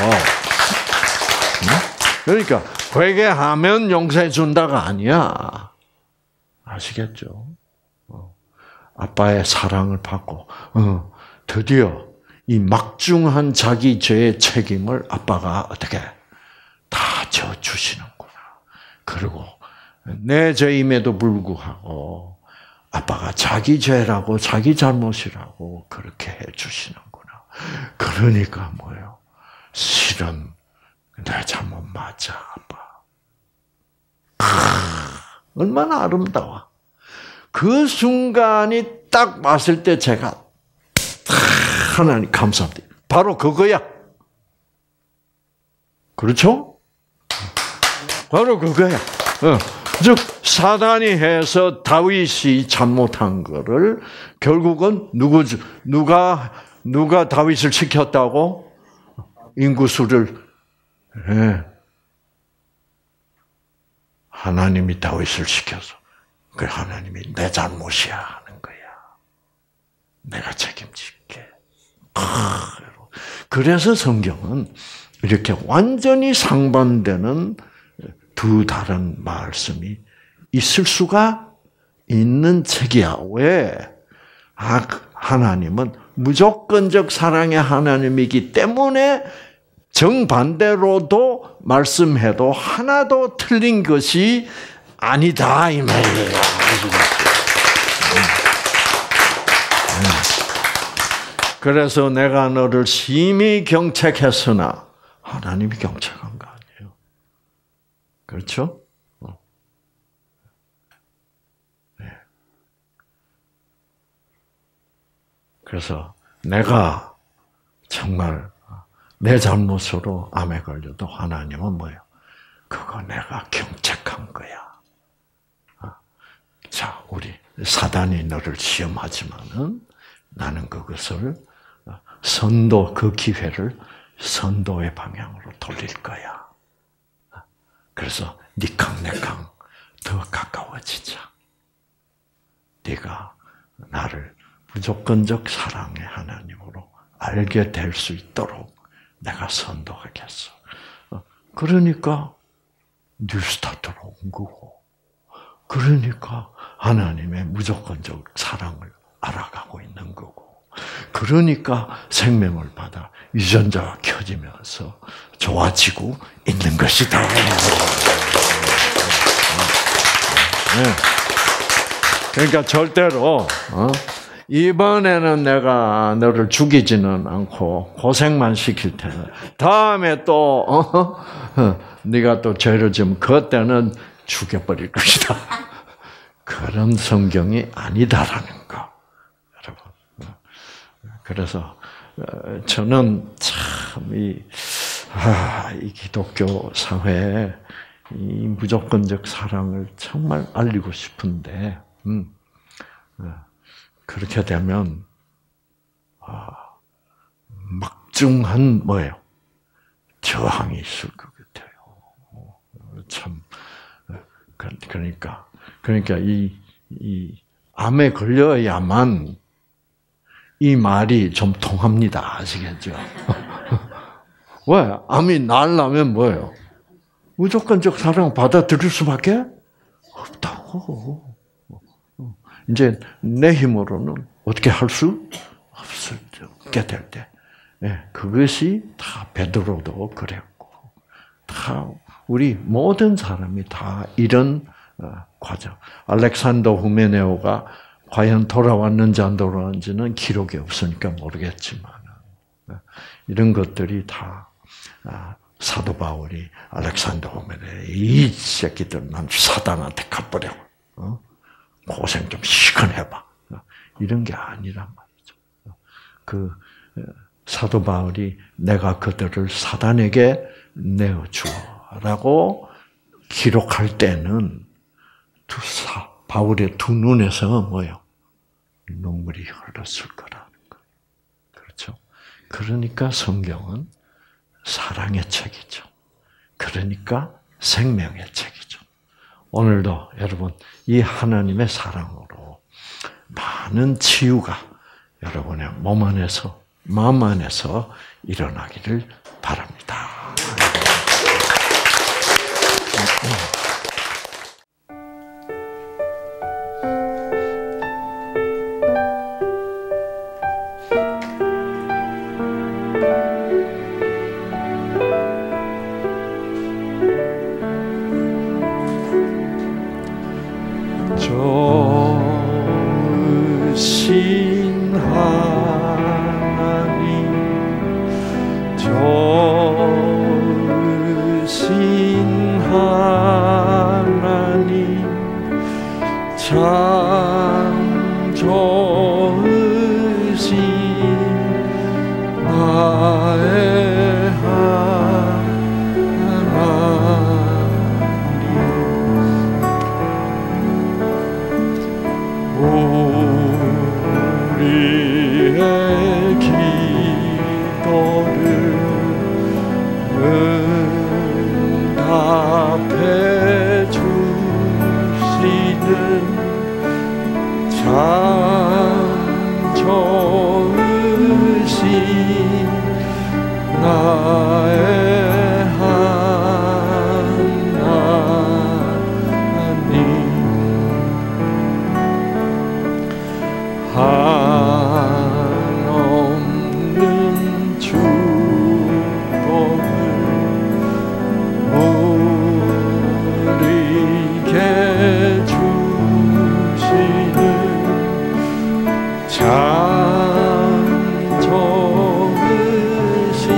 그러니까 회개하면 용서해 준다가 아니야. 아시겠죠? 아빠의 사랑을 받고 드디어 이 막중한 자기 죄의 책임을 아빠가 어떻게 다 져주시는구나. 그리고 내 죄임에도 불구하고 아빠가 자기 죄라고 자기 잘못이라고 그렇게 해주시는구나. 그러니까 뭐예요? 실은 내 잘못 맞아, 아빠. 얼마나 아름다워. 그 순간이 딱 왔을 때 제가 하나님 감사합니다. 바로 그거야. 그렇죠? 바로 그거야. 어. 즉 사단이 해서 다윗이 잘못한 거를 결국은 누구 누가 누가 다윗을 시켰다고? 인구수를 예. 하나님이 다윗을 시켜서 그 하나님이 내 잘못이야 하는 거야. 내가 책임질게. 그래서 성경은 이렇게 완전히 상반되는 두 다른 말씀이 있을 수가 있는 책이야. 왜? 아, 하나님은 무조건적 사랑의 하나님이기 때문에 정반대로도 말씀해도 하나도 틀린 것이 아니다 이 말이에요. 그래서 내가 너를 심히 경책했으나 하나님이 경책한 거 아니에요. 그렇죠? 네. 그래서 내가 정말 내 잘못으로 암에 걸려도 하나님은 뭐예요? 그거 내가 경책한 거야. 자, 우리 사단이 너를 시험하지만은 나는 그것을 선도, 그 기회를 선도의 방향으로 돌릴 거야. 그래서 니캉 내캉 더 가까워지자. 네가 나를 무조건적 사랑의 하나님으로 알게 될 수 있도록 내가 선도하겠어. 그러니까 뉴스타트로 온 거고, 그러니까 하나님의 무조건적 사랑을 알아가고 있는 거고, 그러니까 생명을 받아 유전자가 켜지면서 좋아지고 있는 것이다. 그러니까 절대로 이번에는 내가 너를 죽이지는 않고 고생만 시킬 테는 다음에 또 어? 네가 또 죄를 지면 그때는 죽여버릴 것이다. 그런 성경이 아니다라는 거, 여러분. 그래서 저는 참 이 아, 이 기독교 사회에 이 무조건적 사랑을 정말 알리고 싶은데, 음, 그렇게 되면 아, 막중한 뭐예요? 저항이 있을 것 같아요. 참 그러니까 그러니까 이, 이 암에 걸려야만 이 말이 좀 통합니다. 아시겠죠? 왜? 암이 나으려면 뭐예요? 무조건적 사랑 받아들일 수밖에 없다고. 이제 내 힘으로는 어떻게 할 수 없게 될 때, 네, 그것이 다 베드로도 그랬고, 다 우리 모든 사람이 다 이런 과정. 알렉산더 후메네오가 과연 돌아왔는지 안 돌아왔는지는 기록이 없으니까 모르겠지만, 이런 것들이 다 사도 바울이 알렉산더 후메네 이 새끼들 난 사단한테 갚으려고 어? 고생 좀 시간 해봐 이런 게 아니란 말이죠. 그 사도 바울이 내가 그들을 사단에게 내어 주어라고 기록할 때는 두 사, 바울의 두 눈에서 뭐요? 눈물이 흘렀을 거라는 거. 그렇죠? 그러니까 성경은 사랑의 책이죠. 그러니까 생명의 책이죠. 오늘도 여러분 이 하나님의 사랑으로 많은 치유가 여러분의 몸 안에서 마음 안에서 일어나기를 바랍니다. 좋으신 하나님, 좋으신 하나님, 참 좋으신 나의 하나님, 우리의 기도를 응답해 주시는 참 좋으신 나의 하나님, 한없는 축복을 우리에게 주시는 참 좋으신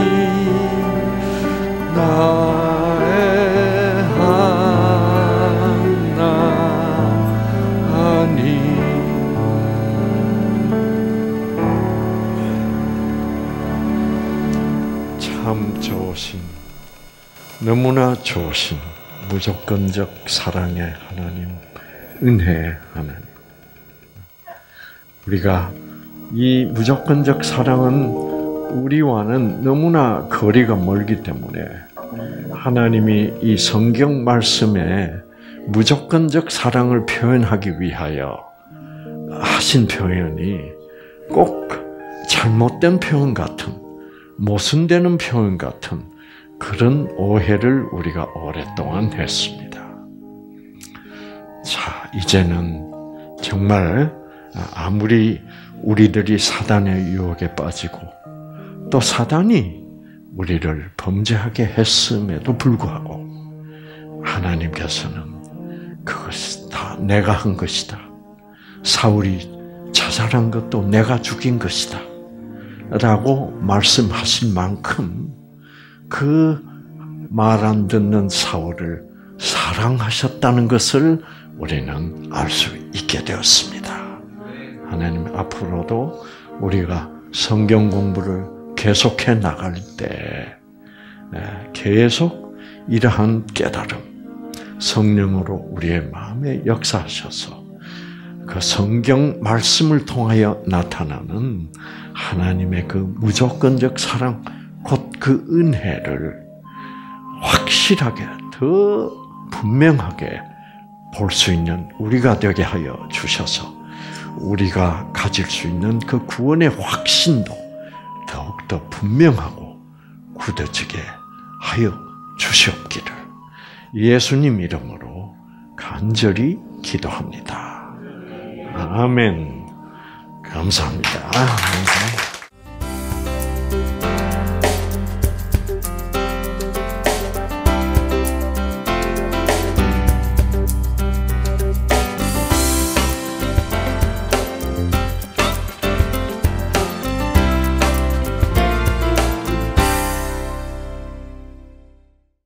나의 하나님, 참 좋으신, 너무나 좋으신 무조건적 사랑의 하나님, 은혜의 하나님. 우리가 이 무조건적 사랑은 우리와는 너무나 거리가 멀기 때문에 하나님이 이 성경 말씀에 무조건적 사랑을 표현하기 위하여 하신 표현이 꼭 잘못된 표현 같은, 모순되는 표현 같은 그런 오해를 우리가 오랫동안 했습니다. 자, 이제는 정말 아무리 우리들이 사단의 유혹에 빠지고 또 사단이 우리를 범죄하게 했음에도 불구하고 하나님께서는 그것이 다 내가 한 것이다. 사울이 자살한 것도 내가 죽인 것이다. 라고 말씀하신 만큼 그 말 안 듣는 사울을 사랑하셨다는 것을 우리는 알 수 있게 되었습니다. 하나님 앞으로도 우리가 성경 공부를 계속해 나갈 때 계속 이러한 깨달음, 성령으로 우리의 마음에 역사하셔서 그 성경 말씀을 통하여 나타나는 하나님의 그 무조건적 사랑, 곧 그 은혜를 확실하게, 더 분명하게 볼 수 있는 우리가 되게 하여 주셔서 우리가 가질 수 있는 그 구원의 확신도 더욱더 분명하고 굳어지게 하여 주시옵기를 예수님 이름으로 간절히 기도합니다. 아멘. 감사합니다. 감사합니다.